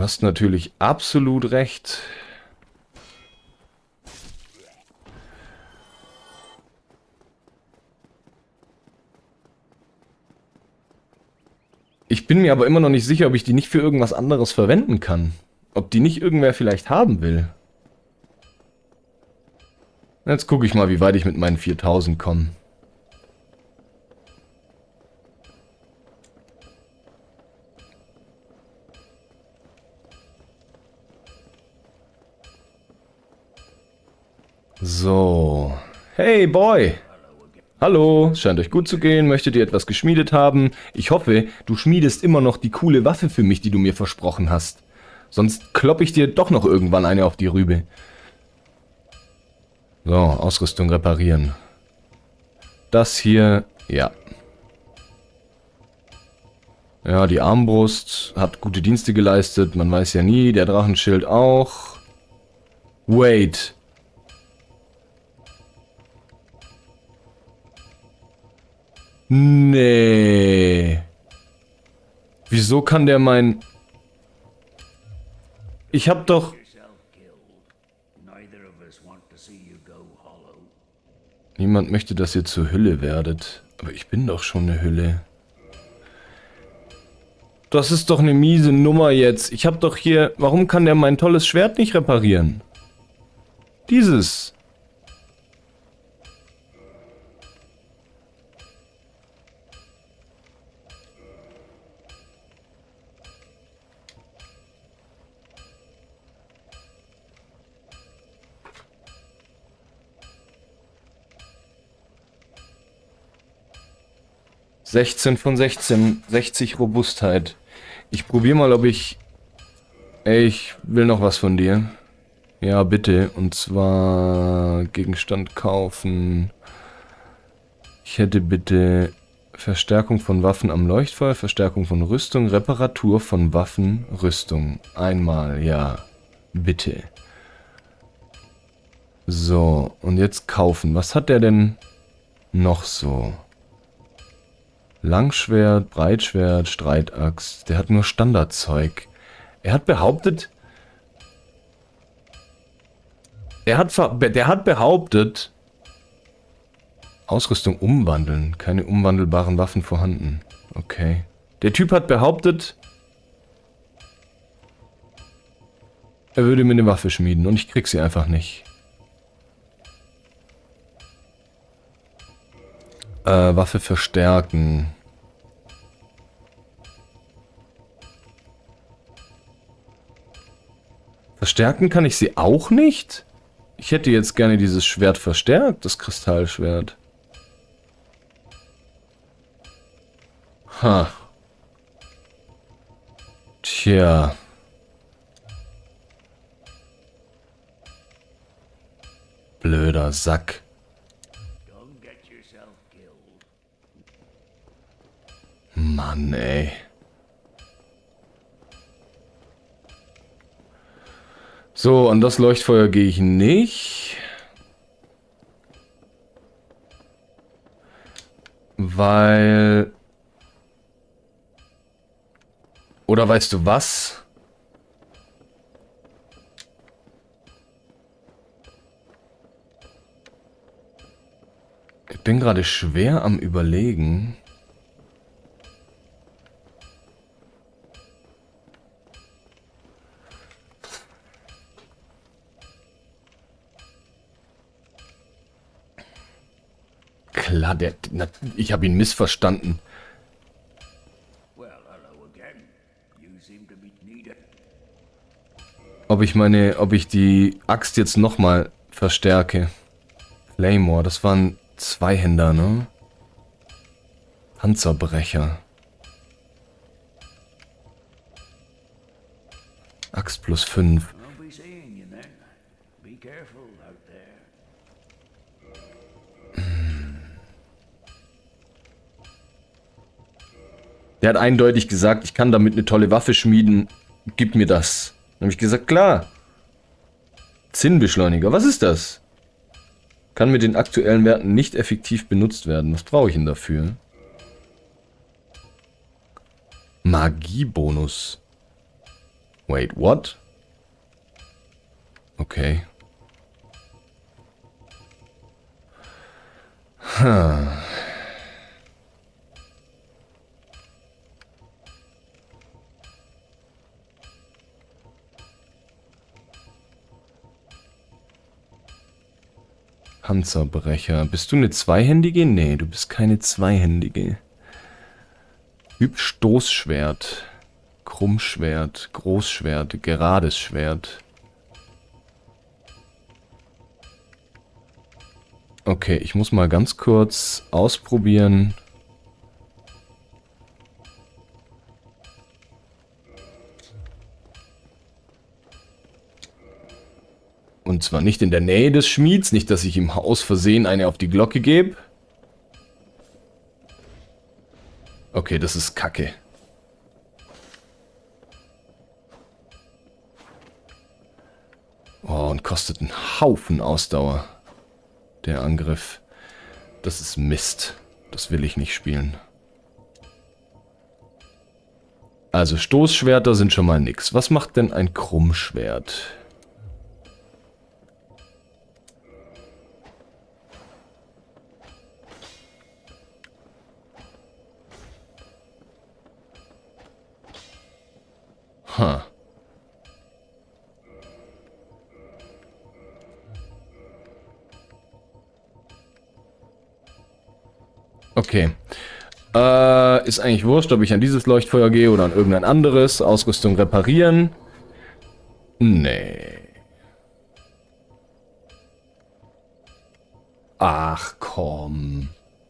hast natürlich absolut recht. Ich bin mir aber immer noch nicht sicher, ob ich die nicht für irgendwas anderes verwenden kann. Ob die nicht irgendwer vielleicht haben will. Jetzt gucke ich mal, wie weit ich mit meinen viertausend komme. So. Hey, Boy. Hallo, scheint euch gut zu gehen. Möchtet ihr etwas geschmiedet haben? Ich hoffe, du schmiedest immer noch die coole Waffe für mich, die du mir versprochen hast. Sonst klopp ich dir doch noch irgendwann eine auf die Rübe. So, Ausrüstung reparieren. Das hier, ja. Ja, die Armbrust hat gute Dienste geleistet. Man weiß ja nie, der Drachenschild auch. Wait. Nee. Wieso kann der mein... Ich hab doch... Niemand möchte, dass ihr zur Hülle werdet. Aber ich bin doch schon eine Hülle. Das ist doch eine miese Nummer jetzt. Ich hab doch hier... Warum kann der mein tolles Schwert nicht reparieren? Dieses... sechzehn von sechzehn, sechzig Robustheit. Ich probiere mal, ob ich... Ey, ich will noch was von dir. Ja, bitte. Und zwar... Gegenstand kaufen. Ich hätte bitte... Verstärkung von Waffen am Leuchtfeuer, Verstärkung von Rüstung, Reparatur von Waffen, Rüstung. Einmal, ja. Bitte. So, und jetzt kaufen. Was hat der denn noch so? Langschwert, Breitschwert, Streitaxt. Der hat nur Standardzeug. Er hat behauptet... Er hat, der hat behauptet... Ausrüstung umwandeln. Keine umwandelbaren Waffen vorhanden. Okay. Der Typ hat behauptet... Er würde mir eine Waffe schmieden und ich krieg sie einfach nicht. Äh, Waffe verstärken. Verstärken kann ich sie auch nicht? Ich hätte jetzt gerne dieses Schwert verstärkt, das Kristallschwert. Ha. Tja. Blöder Sack. Mann, ey. So, an das Leuchtfeuer gehe ich nicht. Weil... Oder weißt du was? Ich bin gerade schwer am Überlegen. Klar, der, na, ich habe ihn missverstanden. Ob ich meine, ob ich die Axt jetzt nochmal verstärke. Claymore, das waren Zweihänder, ne? Panzerbrecher. Axt plus fünf. Der hat eindeutig gesagt, ich kann damit eine tolle Waffe schmieden. Gib mir das. Dann habe ich gesagt, klar. Zinnbeschleuniger, was ist das? Kann mit den aktuellen Werten nicht effektiv benutzt werden. Was brauche ich denn dafür? Magiebonus. Wait, what? Okay. Hm. Panzerbrecher. Bist du eine Zweihändige? Nee, du bist keine Zweihändige. Typ Stoßschwert. Krummschwert. Großschwert. Gerades Schwert. Okay, ich muss mal ganz kurz ausprobieren. Und zwar nicht in der Nähe des Schmieds, nicht, dass ich ihm aus Versehen eine auf die Glocke gebe. Okay, das ist Kacke. Oh, und kostet einen Haufen Ausdauer. Der Angriff. Das ist Mist. Das will ich nicht spielen. Also Stoßschwerter sind schon mal nix. Was macht denn ein Krummschwert? Ha. Okay. Äh, ist eigentlich wurscht, ob ich an dieses Leuchtfeuer gehe oder an irgendein anderes. Ausrüstung reparieren. Nee. Ach komm.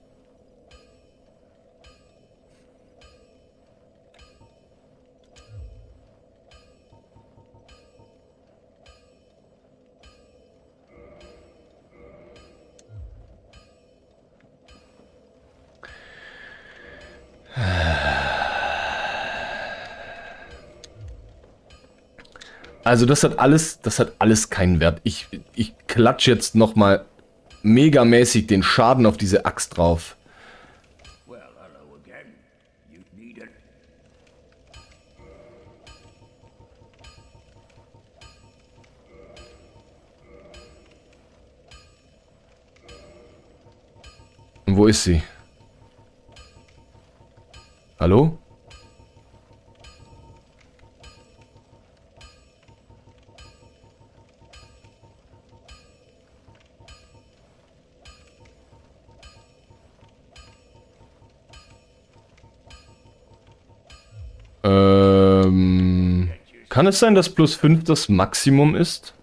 Also das hat alles, das hat alles keinen Wert. Ich, ich klatsche jetzt nochmal megamäßig den Schaden auf diese Axt drauf. Und wo ist sie? Hallo? Ähm, kann es sein, dass plus fünf das Maximum ist?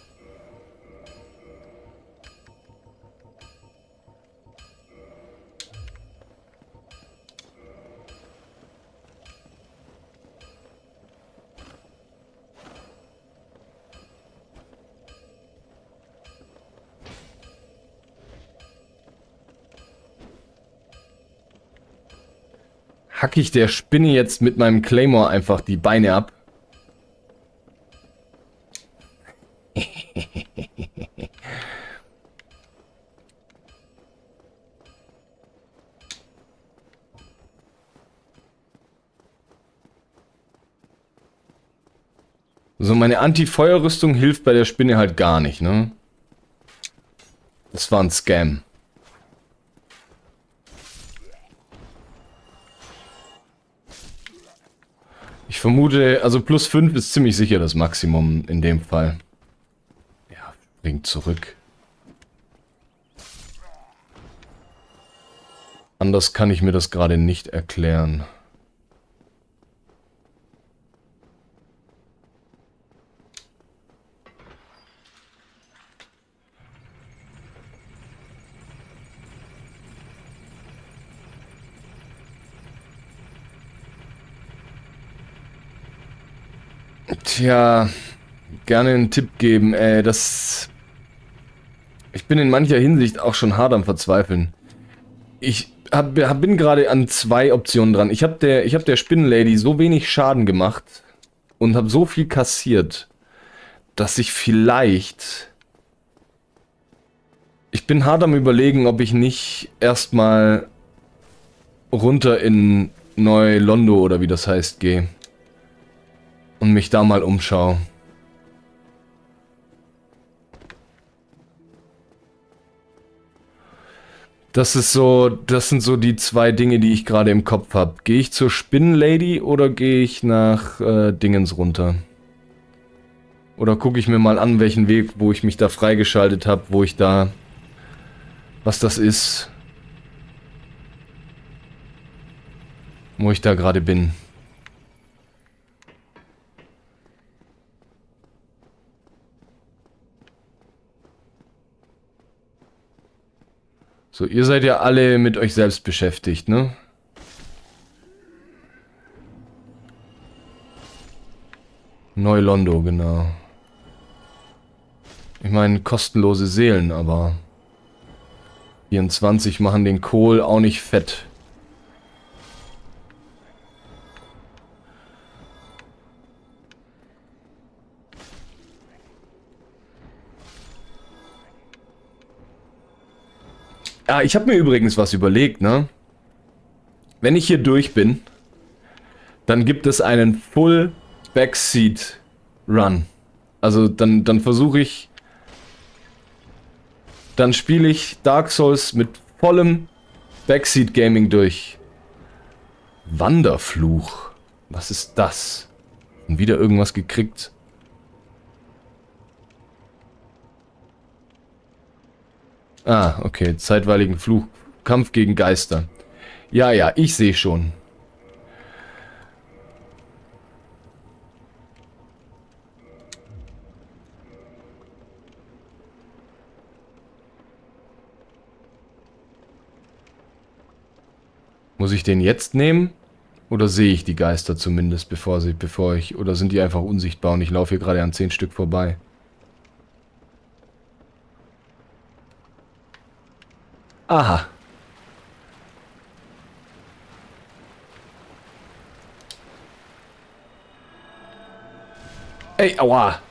Hacke ich der Spinne jetzt mit meinem Claymore einfach die Beine ab? So, meine Anti-Feuerrüstung hilft bei der Spinne halt gar nicht, ne? Das war ein Scam. Ich vermute, also plus fünf ist ziemlich sicher das Maximum in dem Fall. Ja, bringt zurück. Anders kann ich mir das gerade nicht erklären. Tja, gerne einen Tipp geben. Äh, das... Ich bin in mancher Hinsicht auch schon hart am Verzweifeln. Ich hab, hab, bin gerade an zwei Optionen dran. Ich habe der, ich hab der Spinnenlady so wenig Schaden gemacht und habe so viel kassiert, dass ich vielleicht... Ich bin hart am Überlegen, ob ich nicht erstmal runter in Neu-Londo oder wie das heißt gehe. und mich da mal umschaue. Das ist so, das sind so die zwei Dinge, die ich gerade im Kopf habe. Gehe ich zur Spinnenlady oder gehe ich nach äh, Dingens runter? Oder gucke ich mir mal an, welchen Weg, wo ich mich da freigeschaltet habe, wo ich da, was das ist, wo ich da gerade bin. So, ihr seid ja alle mit euch selbst beschäftigt, ne? Neu-Londo, genau. Ich meine, kostenlose Seelen, aber vierundzwanzig machen den Kohl auch nicht fett. Ja, ich habe mir übrigens was überlegt, ne? Wenn ich hier durch bin, dann gibt es einen Full Backseat Run. Also dann, dann versuche ich, dann spiele ich Dark Souls mit vollem Backseat Gaming durch. Wanderfluch. Was ist das? Und wieder irgendwas gekriegt. Ah, okay. Zeitweiligen Fluch. Kampf gegen Geister. Ja, ja, ich sehe schon. Muss ich den jetzt nehmen? Oder sehe ich die Geister zumindest, bevor sie, bevor ich... Oder sind die einfach unsichtbar und ich laufe hier gerade an zehn Stück vorbei? Aha. Ey, aua.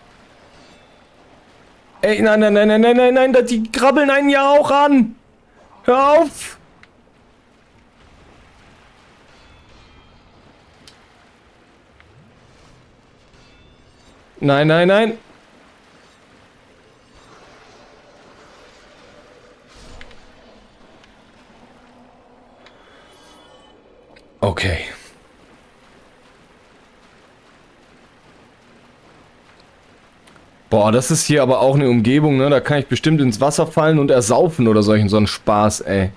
Ey, nein, nein, nein, nein, nein, nein, nein, die krabbeln einen ja auch an. Hör auf. Nein, nein, nein. Okay. Boah, das ist hier aber auch eine Umgebung, ne? Da kann ich bestimmt ins Wasser fallen und ersaufen oder solchen so einen Spaß, ey.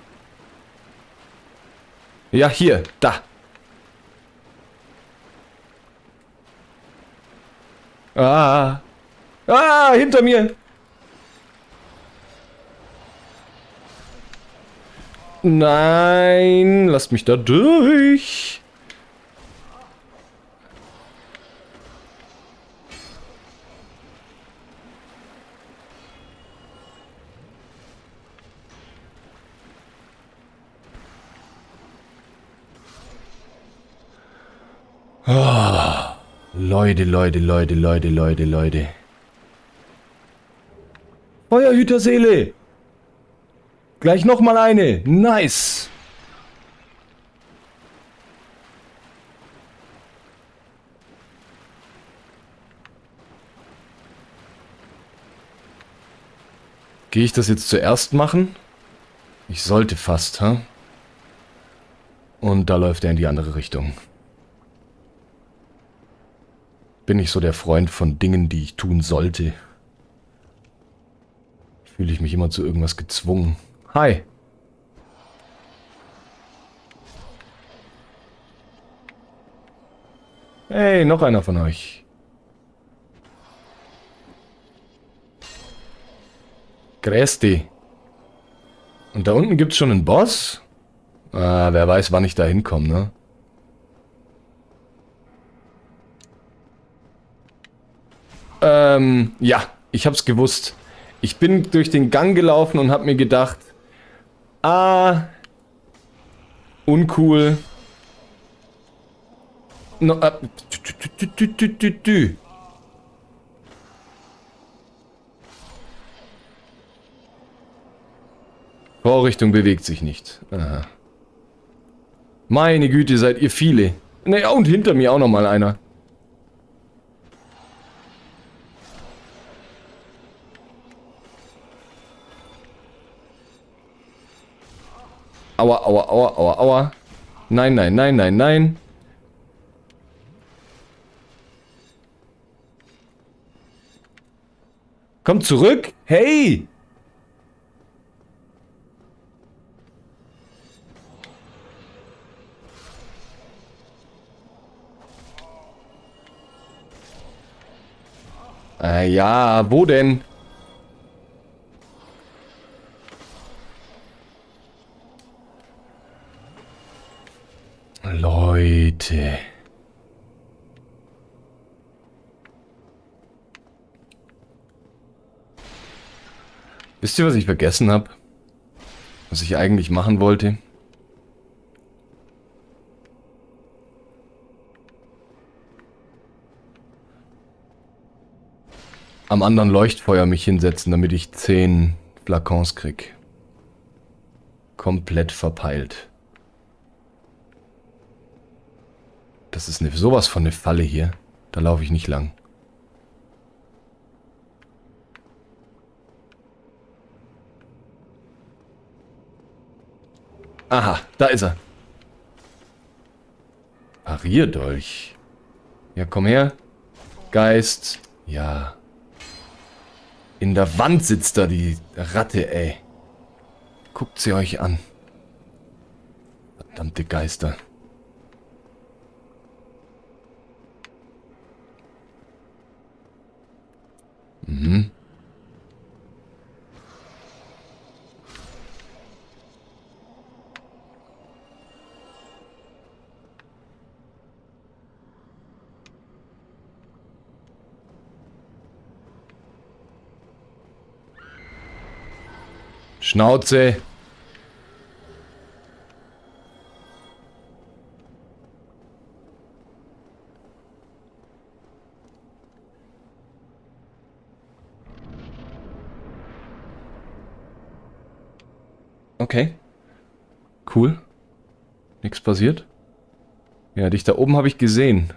Ja, hier, da. Ah. Ah, hinter mir. Nein, lasst mich da durch. Oh, Leute, Leute, Leute, Leute, Leute, Leute. Feuerhüterseele. Gleich noch mal eine. Nice. Gehe ich das jetzt zuerst machen? Ich sollte fast, ha? Und da läuft er in die andere Richtung. Bin ich so der Freund von Dingen, die ich tun sollte? Fühle ich mich immer zu irgendwas gezwungen. Hi. Hey, noch einer von euch. Grüß dich. Und da unten gibt's schon einen Boss? Ah, wer weiß, wann ich da hinkomme, ne? Ähm, ja, ich hab's gewusst. Ich bin durch den Gang gelaufen und hab mir gedacht, ah, uncool. No, äh, dü, dü, dü, dü, dü. Vorrichtung bewegt sich nicht. Aha. Meine Güte, seid ihr viele. Ne, und hinter mir auch noch mal einer. Aua, aua, aua, aua, aua. Nein, nein, nein, nein, nein. Komm zurück. Hey! Äh, ja, wo denn? Leute. Wisst ihr, was ich vergessen habe? Was ich eigentlich machen wollte? Am anderen Leuchtfeuer mich hinsetzen, damit ich zehn Flakons krieg. Komplett verpeilt. Das ist eine, sowas von eine Falle hier. Da laufe ich nicht lang. Aha, da ist er. Parierdolch. Ja, komm her. Geist. Ja. In der Wand sitzt da die Ratte, ey. Guckt sie euch an. Verdammte Geister. Mhm. Schnauze. Okay. Cool. Nichts passiert. Ja, dich da oben habe ich gesehen.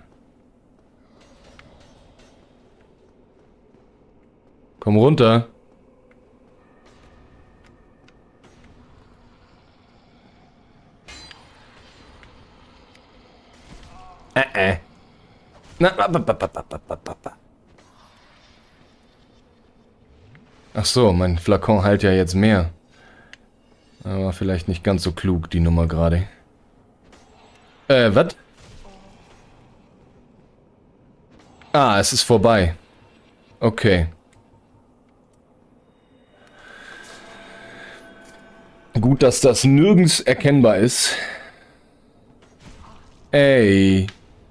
Komm runter. Äh, äh. Na, ach so, mein Flakon heilt ja jetzt mehr. Aber vielleicht nicht ganz so klug, die Nummer gerade. Äh, was? Ah, es ist vorbei. Okay. Gut, dass das nirgends erkennbar ist. Ey.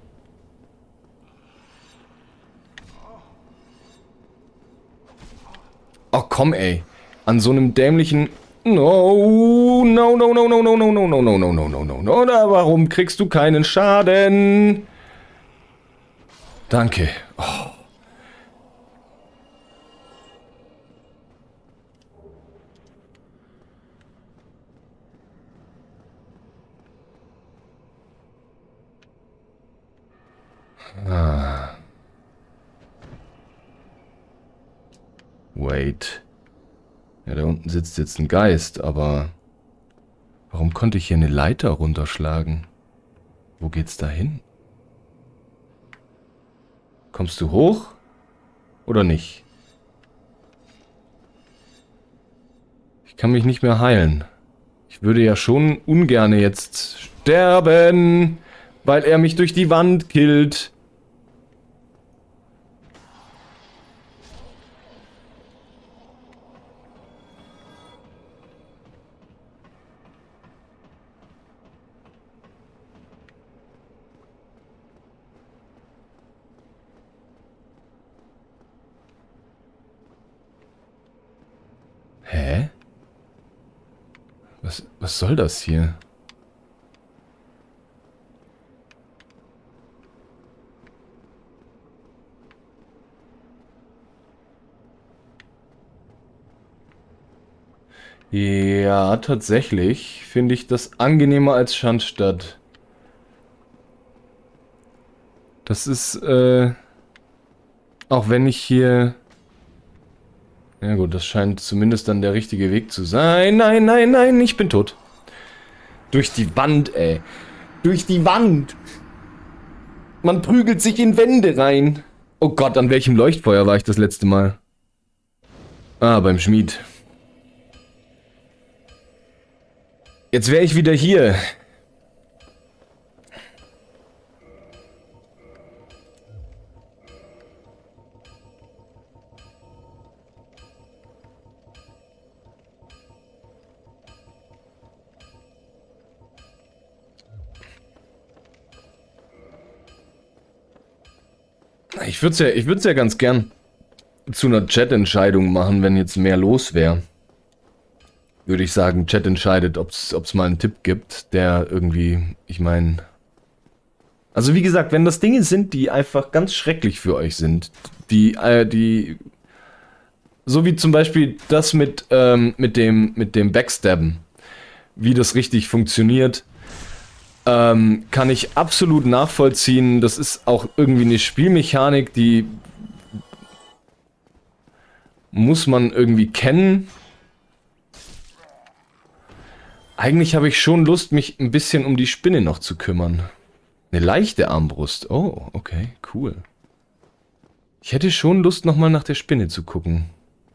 Oh, komm, ey. An so einem dämlichen... No, no, no, no, no, no, no, no, no, no, no, no, no, no, no. Oder warum kriegst du keinen Schaden? Danke. Oh. Ah. Wait. Ja, da unten sitzt jetzt ein Geist, aber... Warum konnte ich hier eine Leiter runterschlagen? Wo geht's da hin? Kommst du hoch? Oder nicht? Ich kann mich nicht mehr heilen. Ich würde ja schon ungern jetzt sterben, weil er mich durch die Wand killt. Hä? Was, was soll das hier? Ja, tatsächlich finde ich das angenehmer als Schandstadt. Das ist, äh... auch wenn ich hier... Ja gut, das scheint zumindest dann der richtige Weg zu sein. Nein, nein, nein, ich bin tot. Durch die Wand, ey. Durch die Wand. Man prügelt sich in Wände rein. Oh Gott, an welchem Leuchtfeuer war ich das letzte Mal? Ah, beim Schmied. Jetzt wäre ich wieder hier. Ich würde es ja, ich würde es ja ganz gern zu einer Chat-Entscheidung machen, wenn jetzt mehr los wäre. Würde ich sagen, Chat entscheidet, ob es mal einen Tipp gibt, der irgendwie, ich meine... Also wie gesagt, wenn das Dinge sind, die einfach ganz schrecklich für euch sind, die, äh, die... So wie zum Beispiel das mit, ähm, mit dem, mit dem Backstabben, wie das richtig funktioniert, ähm, kann ich absolut nachvollziehen. Das ist auch irgendwie eine Spielmechanik, die muss man irgendwie kennen. Eigentlich habe ich schon Lust, mich ein bisschen um die Spinne noch zu kümmern. Eine leichte Armbrust. Oh, okay, cool. Ich hätte schon Lust, nochmal nach der Spinne zu gucken.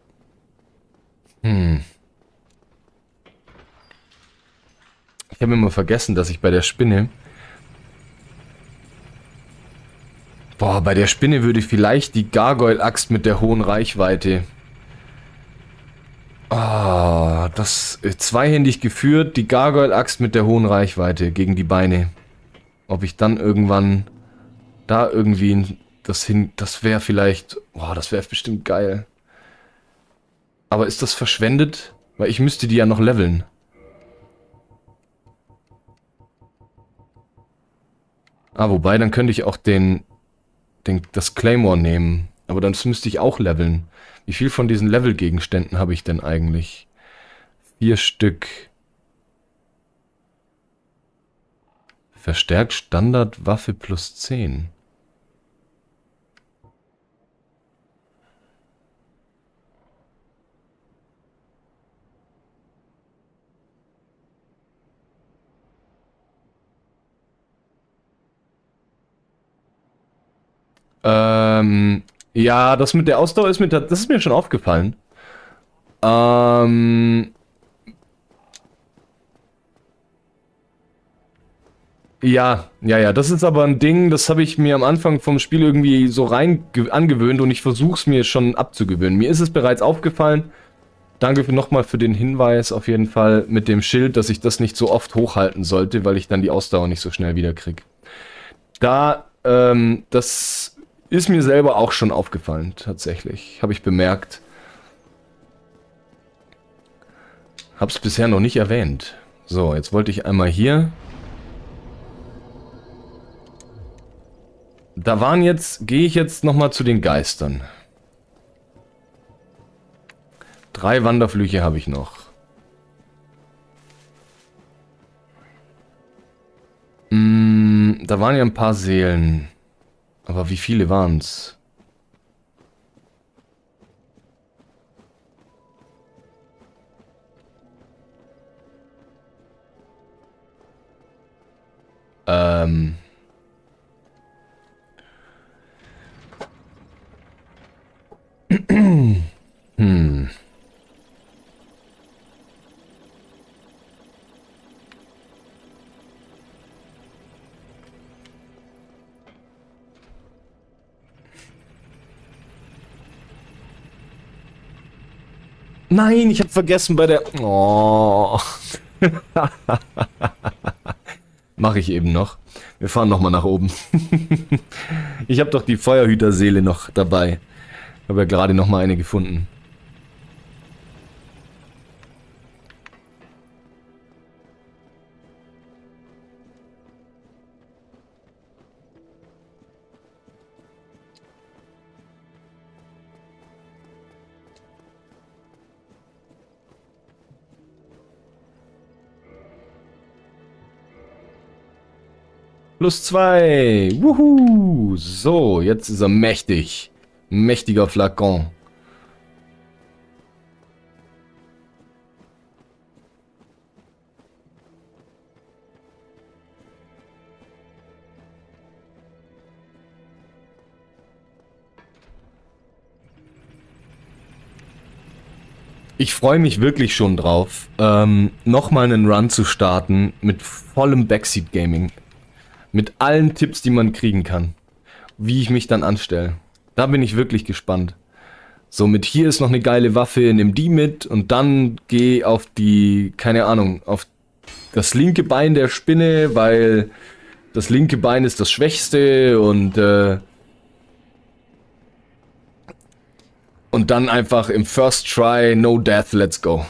Hm. Ich habe immer vergessen, dass ich bei der Spinne... Boah, bei der Spinne würde vielleicht die Gargoyle-Axt mit der hohen Reichweite... Ah, oh, das... Zweihändig geführt, die Gargoyle-Axt mit der hohen Reichweite gegen die Beine. Ob ich dann irgendwann... Da irgendwie... Das hin... Das wäre vielleicht... Boah, das wäre bestimmt geil. Aber ist das verschwendet? Weil ich müsste die ja noch leveln. Ah, wobei, dann könnte ich auch den, den, das Claymore nehmen. Aber dann müsste ich auch leveln. Wie viel von diesen Level-Gegenständen habe ich denn eigentlich? Vier Stück. Verstärkt Standard Waffe plus zehn. Ähm, ja, das mit der Ausdauer ist mir, das ist mir schon aufgefallen. Ähm, ja, ja, ja, das ist aber ein Ding, das habe ich mir am Anfang vom Spiel irgendwie so rein angewöhnt und ich versuche es mir schon abzugewöhnen. Mir ist es bereits aufgefallen. Danke nochmal für den Hinweis auf jeden Fall mit dem Schild, dass ich das nicht so oft hochhalten sollte, weil ich dann die Ausdauer nicht so schnell wieder kriege. Da, ähm, das ist mir selber auch schon aufgefallen, tatsächlich. Habe ich bemerkt. Hab's bisher noch nicht erwähnt. So, jetzt wollte ich einmal hier. Da waren jetzt, gehe ich jetzt nochmal zu den Geistern. Drei Wanderflüche habe ich noch. Mm, da waren ja ein paar Seelen. Aber wie viele waren's? Ähm... hm. Nein, ich habe vergessen bei der... Oh. Mache ich eben noch. Wir fahren nochmal nach oben. Ich habe doch die Feuerhüterseele noch dabei. Ich habe ja gerade nochmal eine gefunden. Plus zwei. Wuhu. So, jetzt ist er mächtig. Mächtiger Flakon. Ich freue mich wirklich schon drauf, ähm, nochmal einen Run zu starten mit vollem Backseat Gaming. Mit allen Tipps, die man kriegen kann. Wie ich mich dann anstelle. Da bin ich wirklich gespannt. So, mit hier ist noch eine geile Waffe, nimm die mit und dann geh auf die, keine Ahnung, auf das linke Bein der Spinne, weil das linke Bein ist das Schwächste und äh, und dann einfach im First Try, no death, let's go.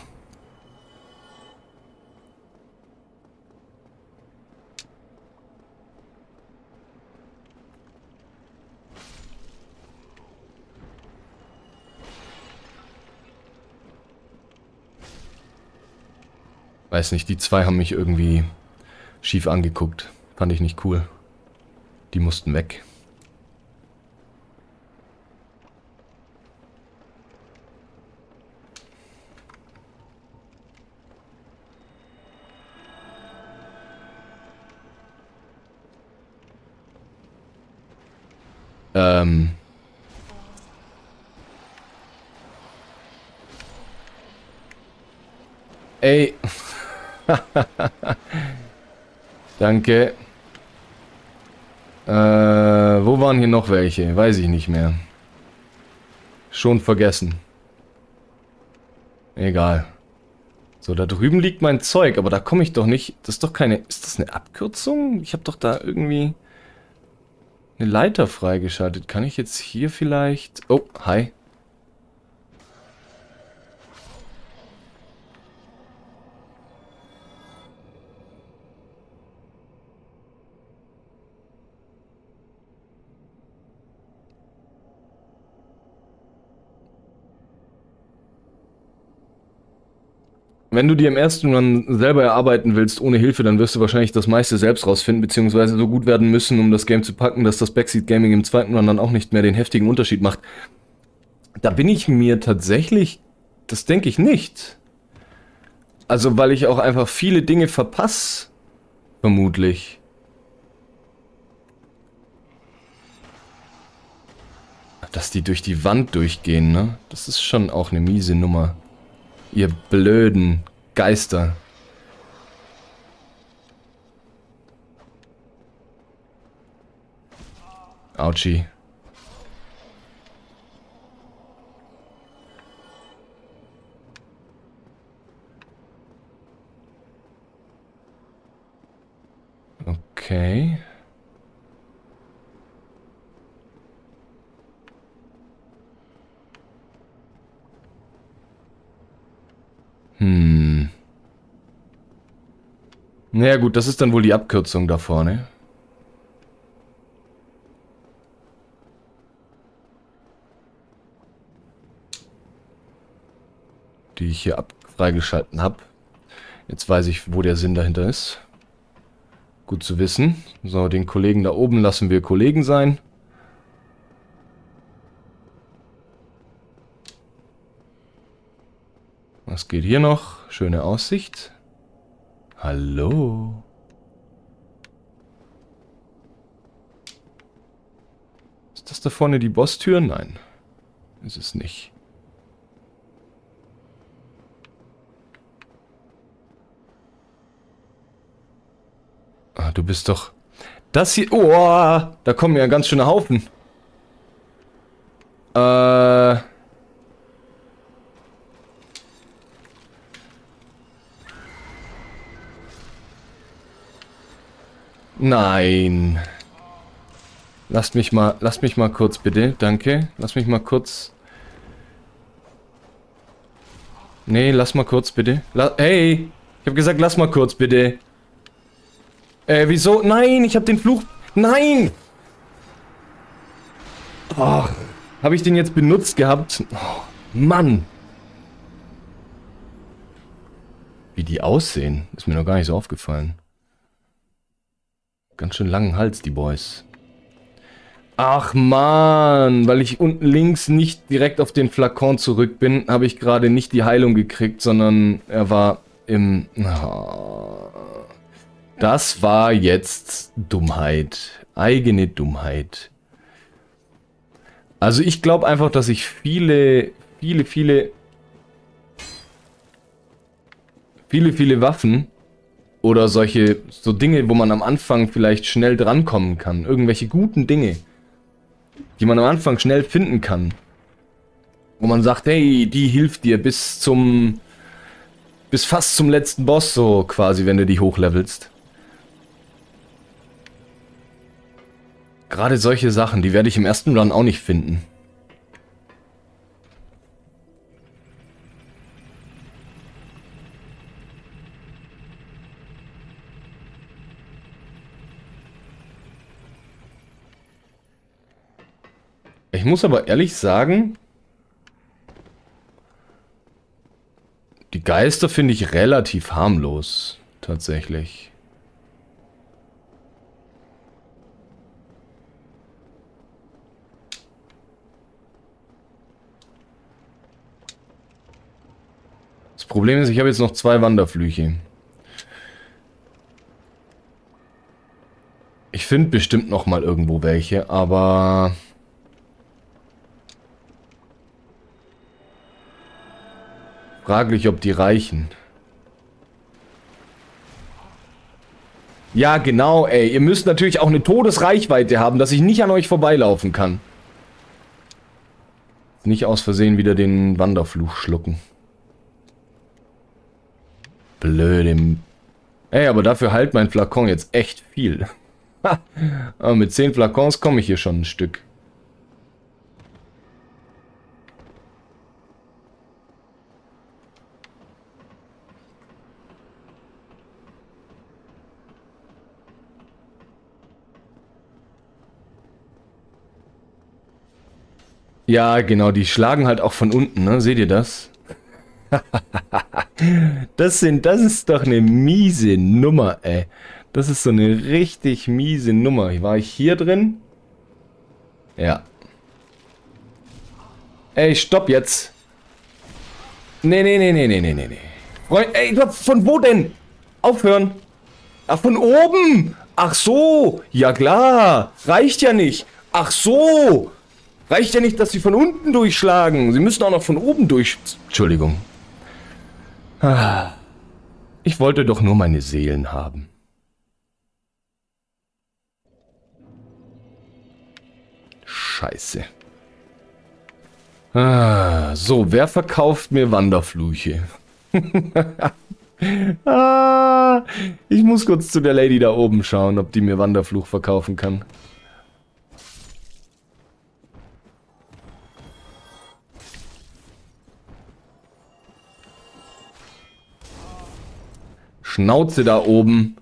Weiß nicht, die zwei haben mich irgendwie schief angeguckt. Fand ich nicht cool. Die mussten weg. Ähm. Ey. Danke. Äh, wo waren hier noch welche? Weiß ich nicht mehr. Schon vergessen. Egal. So, da drüben liegt mein Zeug, aber da komme ich doch nicht. Das ist doch keine... Ist das eine Abkürzung? Ich habe doch da irgendwie eine Leiter freigeschaltet. Kann ich jetzt hier vielleicht... Oh, hi. Wenn du dir im ersten Run selber erarbeiten willst, ohne Hilfe, dann wirst du wahrscheinlich das meiste selbst rausfinden, beziehungsweise so gut werden müssen, um das Game zu packen, dass das Backseat Gaming im zweiten Run dann auch nicht mehr den heftigen Unterschied macht. Da bin ich mir tatsächlich, das denke ich nicht. Also, weil ich auch einfach viele Dinge verpasse, vermutlich. Dass die durch die Wand durchgehen, ne? Das ist schon auch eine miese Nummer. Ihr blöden Geister. Autschi. Okay. Hm. Naja gut, das ist dann wohl die Abkürzung da vorne. Die ich hier ab freigeschalten habe. Jetzt weiß ich, wo der Sinn dahinter ist. Gut zu wissen. So, den Kollegen da oben lassen wir Kollegen sein. Was geht hier noch? Schöne Aussicht. Hallo. Ist das da vorne die Bosstür? Nein. Ist es nicht. Ah, du bist doch... Das hier... Oh, da kommen ja ganz schöne Haufen. Äh... Nein. Lasst mich mal, lasst mich mal kurz bitte, danke. Lass mich mal kurz. Nee, lass mal kurz bitte. La hey, ich habe gesagt, lass mal kurz bitte. Äh, wieso? Nein, ich habe den Fluch. Nein! Oh, habe ich den jetzt benutzt gehabt? Oh, Mann! Wie die aussehen, ist mir noch gar nicht so aufgefallen. Ganz schön langen Hals, die Boys. Ach man, weil ich unten links nicht direkt auf den Flakon zurück bin, habe ich gerade nicht die Heilung gekriegt, sondern er war im... Oh, das war jetzt Dummheit. Eigene Dummheit. Also ich glaube einfach, dass ich viele, viele, viele viele, viele Waffen oder solche, so Dinge, wo man am Anfang vielleicht schnell drankommen kann. Irgendwelche guten Dinge, die man am Anfang schnell finden kann. Wo man sagt, hey, die hilft dir bis zum, bis fast zum letzten Boss, so quasi, wenn du die hochlevelst. Gerade solche Sachen, die werde ich im ersten Run auch nicht finden. Ich muss aber ehrlich sagen, die Geister finde ich relativ harmlos, tatsächlich. Das Problem ist, ich habe jetzt noch zwei Wanderflüche. Ich finde bestimmt noch mal irgendwo welche, aber... fraglich, ob die reichen. Ja, genau, ey. Ihr müsst natürlich auch eine Todesreichweite haben, dass ich nicht an euch vorbeilaufen kann. Nicht aus Versehen wieder den Wanderfluch schlucken. Blöde... Ey, aber dafür heilt mein Flakon jetzt echt viel. Aber mit zehn Flakons komme ich hier schon ein Stück. Ja, genau, die schlagen halt auch von unten, ne? Seht ihr das? Das sind, das ist doch eine miese Nummer, ey. Das ist so eine richtig miese Nummer. War ich hier drin? Ja. Ey, stopp jetzt. Nee, nee, nee, nee, nee, nee, nee. Freund, ey, von wo denn? Aufhören. Ach, von oben. Ach so. Ja klar. Reicht ja nicht. Ach so. Reicht ja nicht, dass sie von unten durchschlagen. Sie müssen auch noch von oben durch... Entschuldigung. Ich wollte doch nur meine Seelen haben. Scheiße. Ah, so, wer verkauft mir Wanderflüche? ah, ich muss kurz zu der Lady da oben schauen, ob die mir Wanderfluch verkaufen kann. Schnauze da oben.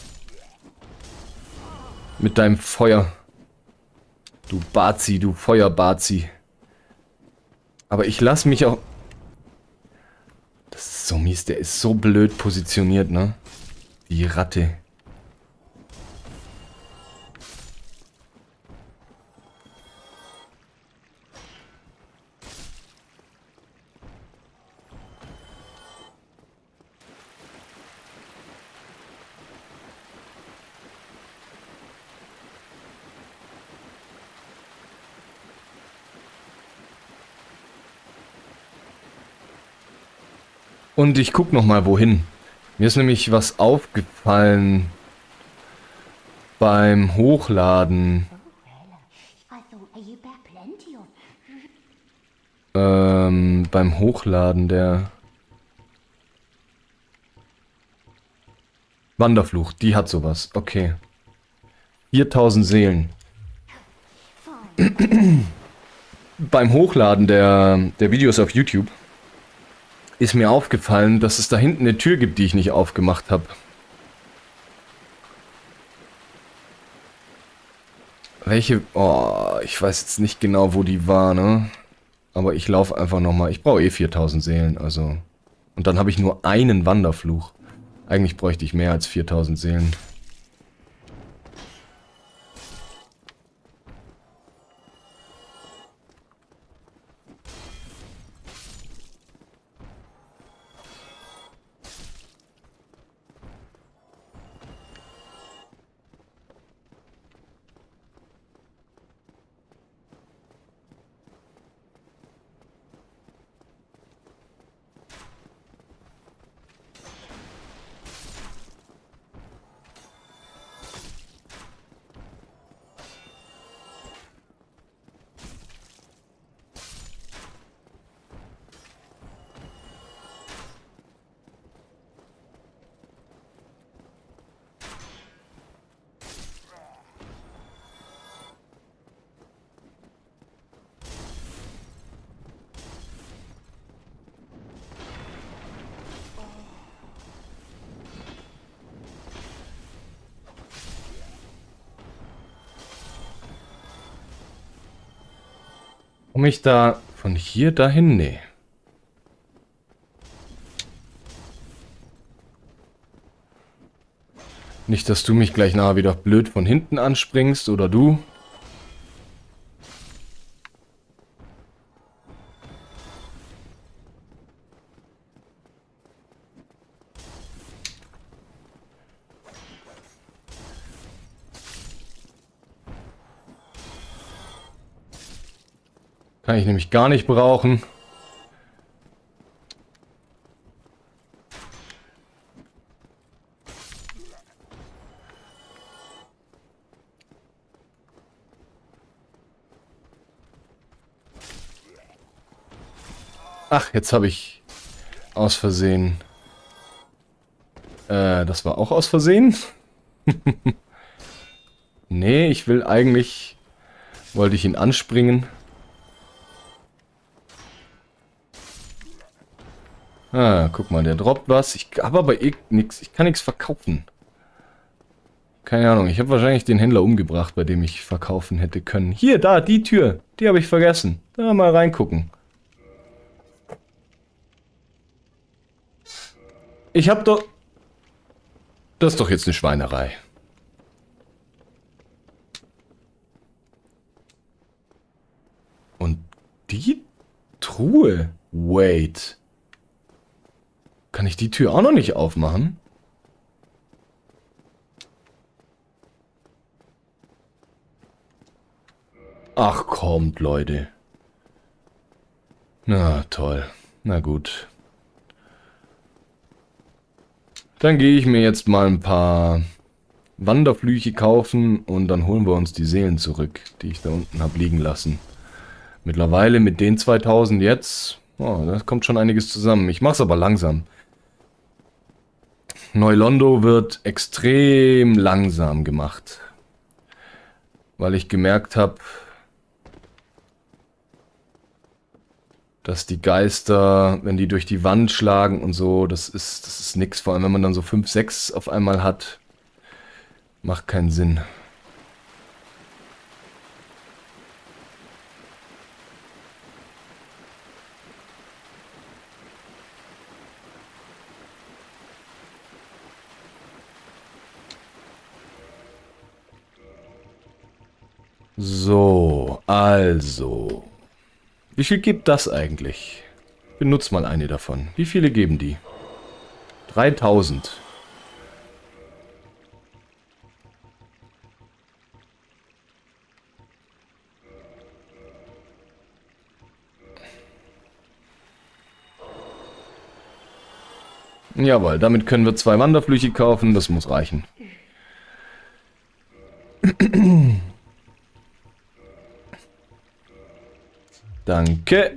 Mit deinem Feuer. Du Bazi, du Feuerbazi. Aber ich lasse mich auch... Das ist so mies, der ist so blöd positioniert, ne? Die Ratte. Und ich guck noch mal wohin. Mir ist nämlich was aufgefallen beim Hochladen. Ähm, beim Hochladen der Wanderfluch, die hat sowas. Okay. viertausend Seelen. Beim Hochladen der, der Videos auf YouTube ist mir aufgefallen, dass es da hinten eine Tür gibt, die ich nicht aufgemacht habe. Welche? Oh, ich weiß jetzt nicht genau, wo die war, ne? Aber ich laufe einfach nochmal. Ich brauche eh viertausend Seelen, also. Und dann habe ich nur einen Wanderfluch. Eigentlich bräuchte ich mehr als viertausend Seelen. Komme ich da von hier dahin? Nee. Nicht, dass du mich gleich nachher wieder blöd von hinten anspringst oder du. Kann ich nämlich gar nicht brauchen. Ach, jetzt habe ich aus Versehen. Äh, das war auch aus Versehen? Nee, ich will eigentlich... Wollte ich ihn anspringen. Ah, guck mal, der droppt was. Ich habe aber eh nix. Ich kann nichts verkaufen. Keine Ahnung, ich habe wahrscheinlich den Händler umgebracht, bei dem ich verkaufen hätte können. Hier, da, die Tür. Die habe ich vergessen. Da mal reingucken. Ich habe doch... Das ist doch jetzt eine Schweinerei. Und die Truhe? Wait. Kann ich die Tür auch noch nicht aufmachen? Ach kommt, Leute. Na toll. Na gut. Dann gehe ich mir jetzt mal ein paar Wanderflüche kaufen und dann holen wir uns die Seelen zurück, die ich da unten habe liegen lassen. Mittlerweile mit den zweitausend jetzt, oh, da kommt schon einiges zusammen. Ich mache es aber langsam. Neu-Londo wird extrem langsam gemacht, weil ich gemerkt habe, dass die Geister, wenn die durch die Wand schlagen und so, das ist, das ist nix. Vor allem, wenn man dann so fünf, sechs auf einmal hat, macht keinen Sinn. So, also. Wie viel gibt das eigentlich? Benutzt mal eine davon. Wie viele geben die? dreitausend. Jawohl, damit können wir zwei Wanderflüche kaufen. Das muss reichen. Danke.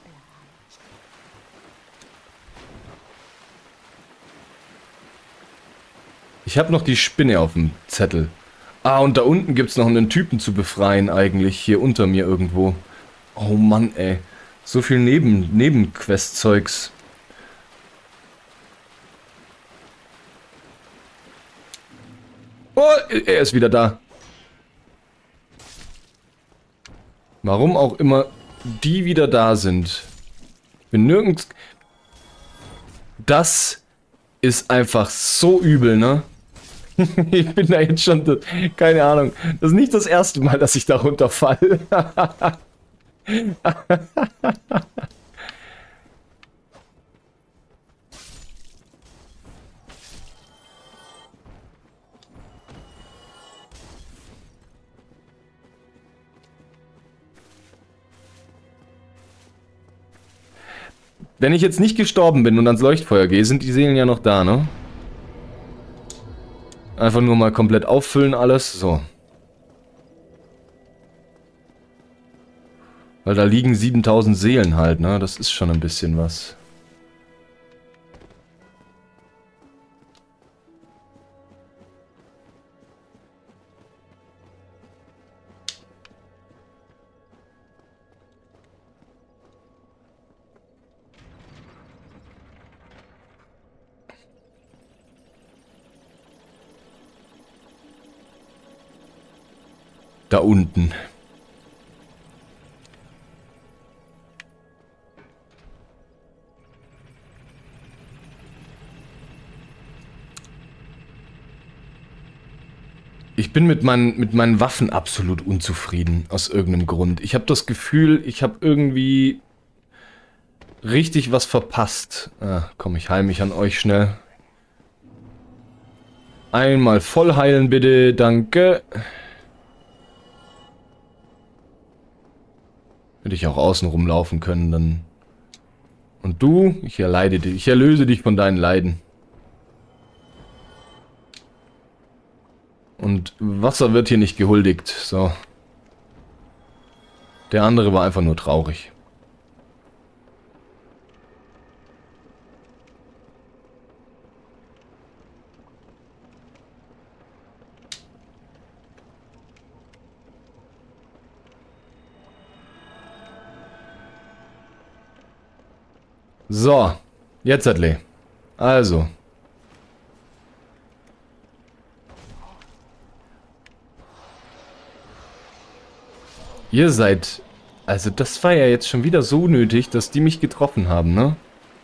Ich habe noch die Spinne auf dem Zettel. Ah, und da unten gibt es noch einen Typen zu befreien eigentlich. Hier unter mir irgendwo. Oh Mann, ey. So viel Neben Nebenquest-Zeugs. Oh, er ist wieder da. Warum auch immer die wieder da sind. Ich bin nirgends... Das ist einfach so übel, ne? Ich bin da jetzt schon... Keine Ahnung. Das ist nicht das erste Mal, dass ich da runterfalle. Wenn ich jetzt nicht gestorben bin und ans Leuchtfeuer gehe, sind die Seelen ja noch da, ne? Einfach nur mal komplett auffüllen alles. So. Weil da liegen siebentausend Seelen halt, ne? Das ist schon ein bisschen was. Da unten. Ich bin mit meinen, mit meinen Waffen absolut unzufrieden, aus irgendeinem Grund. Ich habe das Gefühl, ich habe irgendwie richtig was verpasst. Ah, komm, ich heile mich an euch schnell. Einmal voll heilen, bitte, danke. Hätte ich auch außen rumlaufen können, dann... Und du, ich erleide dich, ich erlöse dich von deinen Leiden. Und Wasser wird hier nicht gehuldigt, so. Der andere war einfach nur traurig. So, jetzt Adley. Also. Ihr seid... Also das war ja jetzt schon wieder so nötig, dass die mich getroffen haben, ne?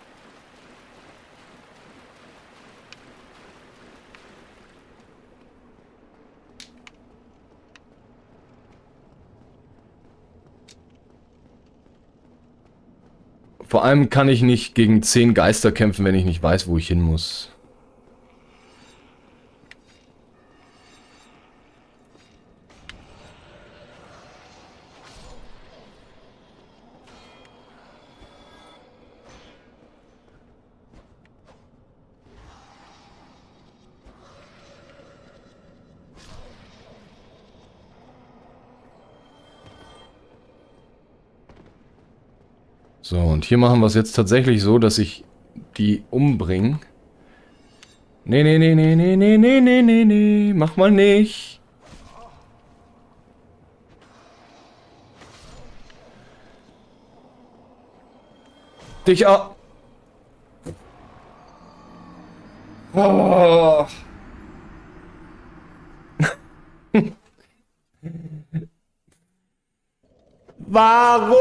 Vor allem kann ich nicht gegen zehn Geister kämpfen, wenn ich nicht weiß, wo ich hin muss. So, und hier machen wir es jetzt tatsächlich so, dass ich die umbringe. Nee, nee, nee, nee, nee, nee, nee, nee, nee, nee, mach mal nicht. Dich ab. Oh. Warum?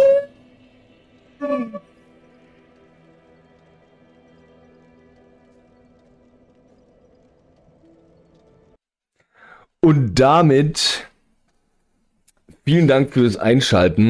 Und damit vielen Dank fürs Einschalten.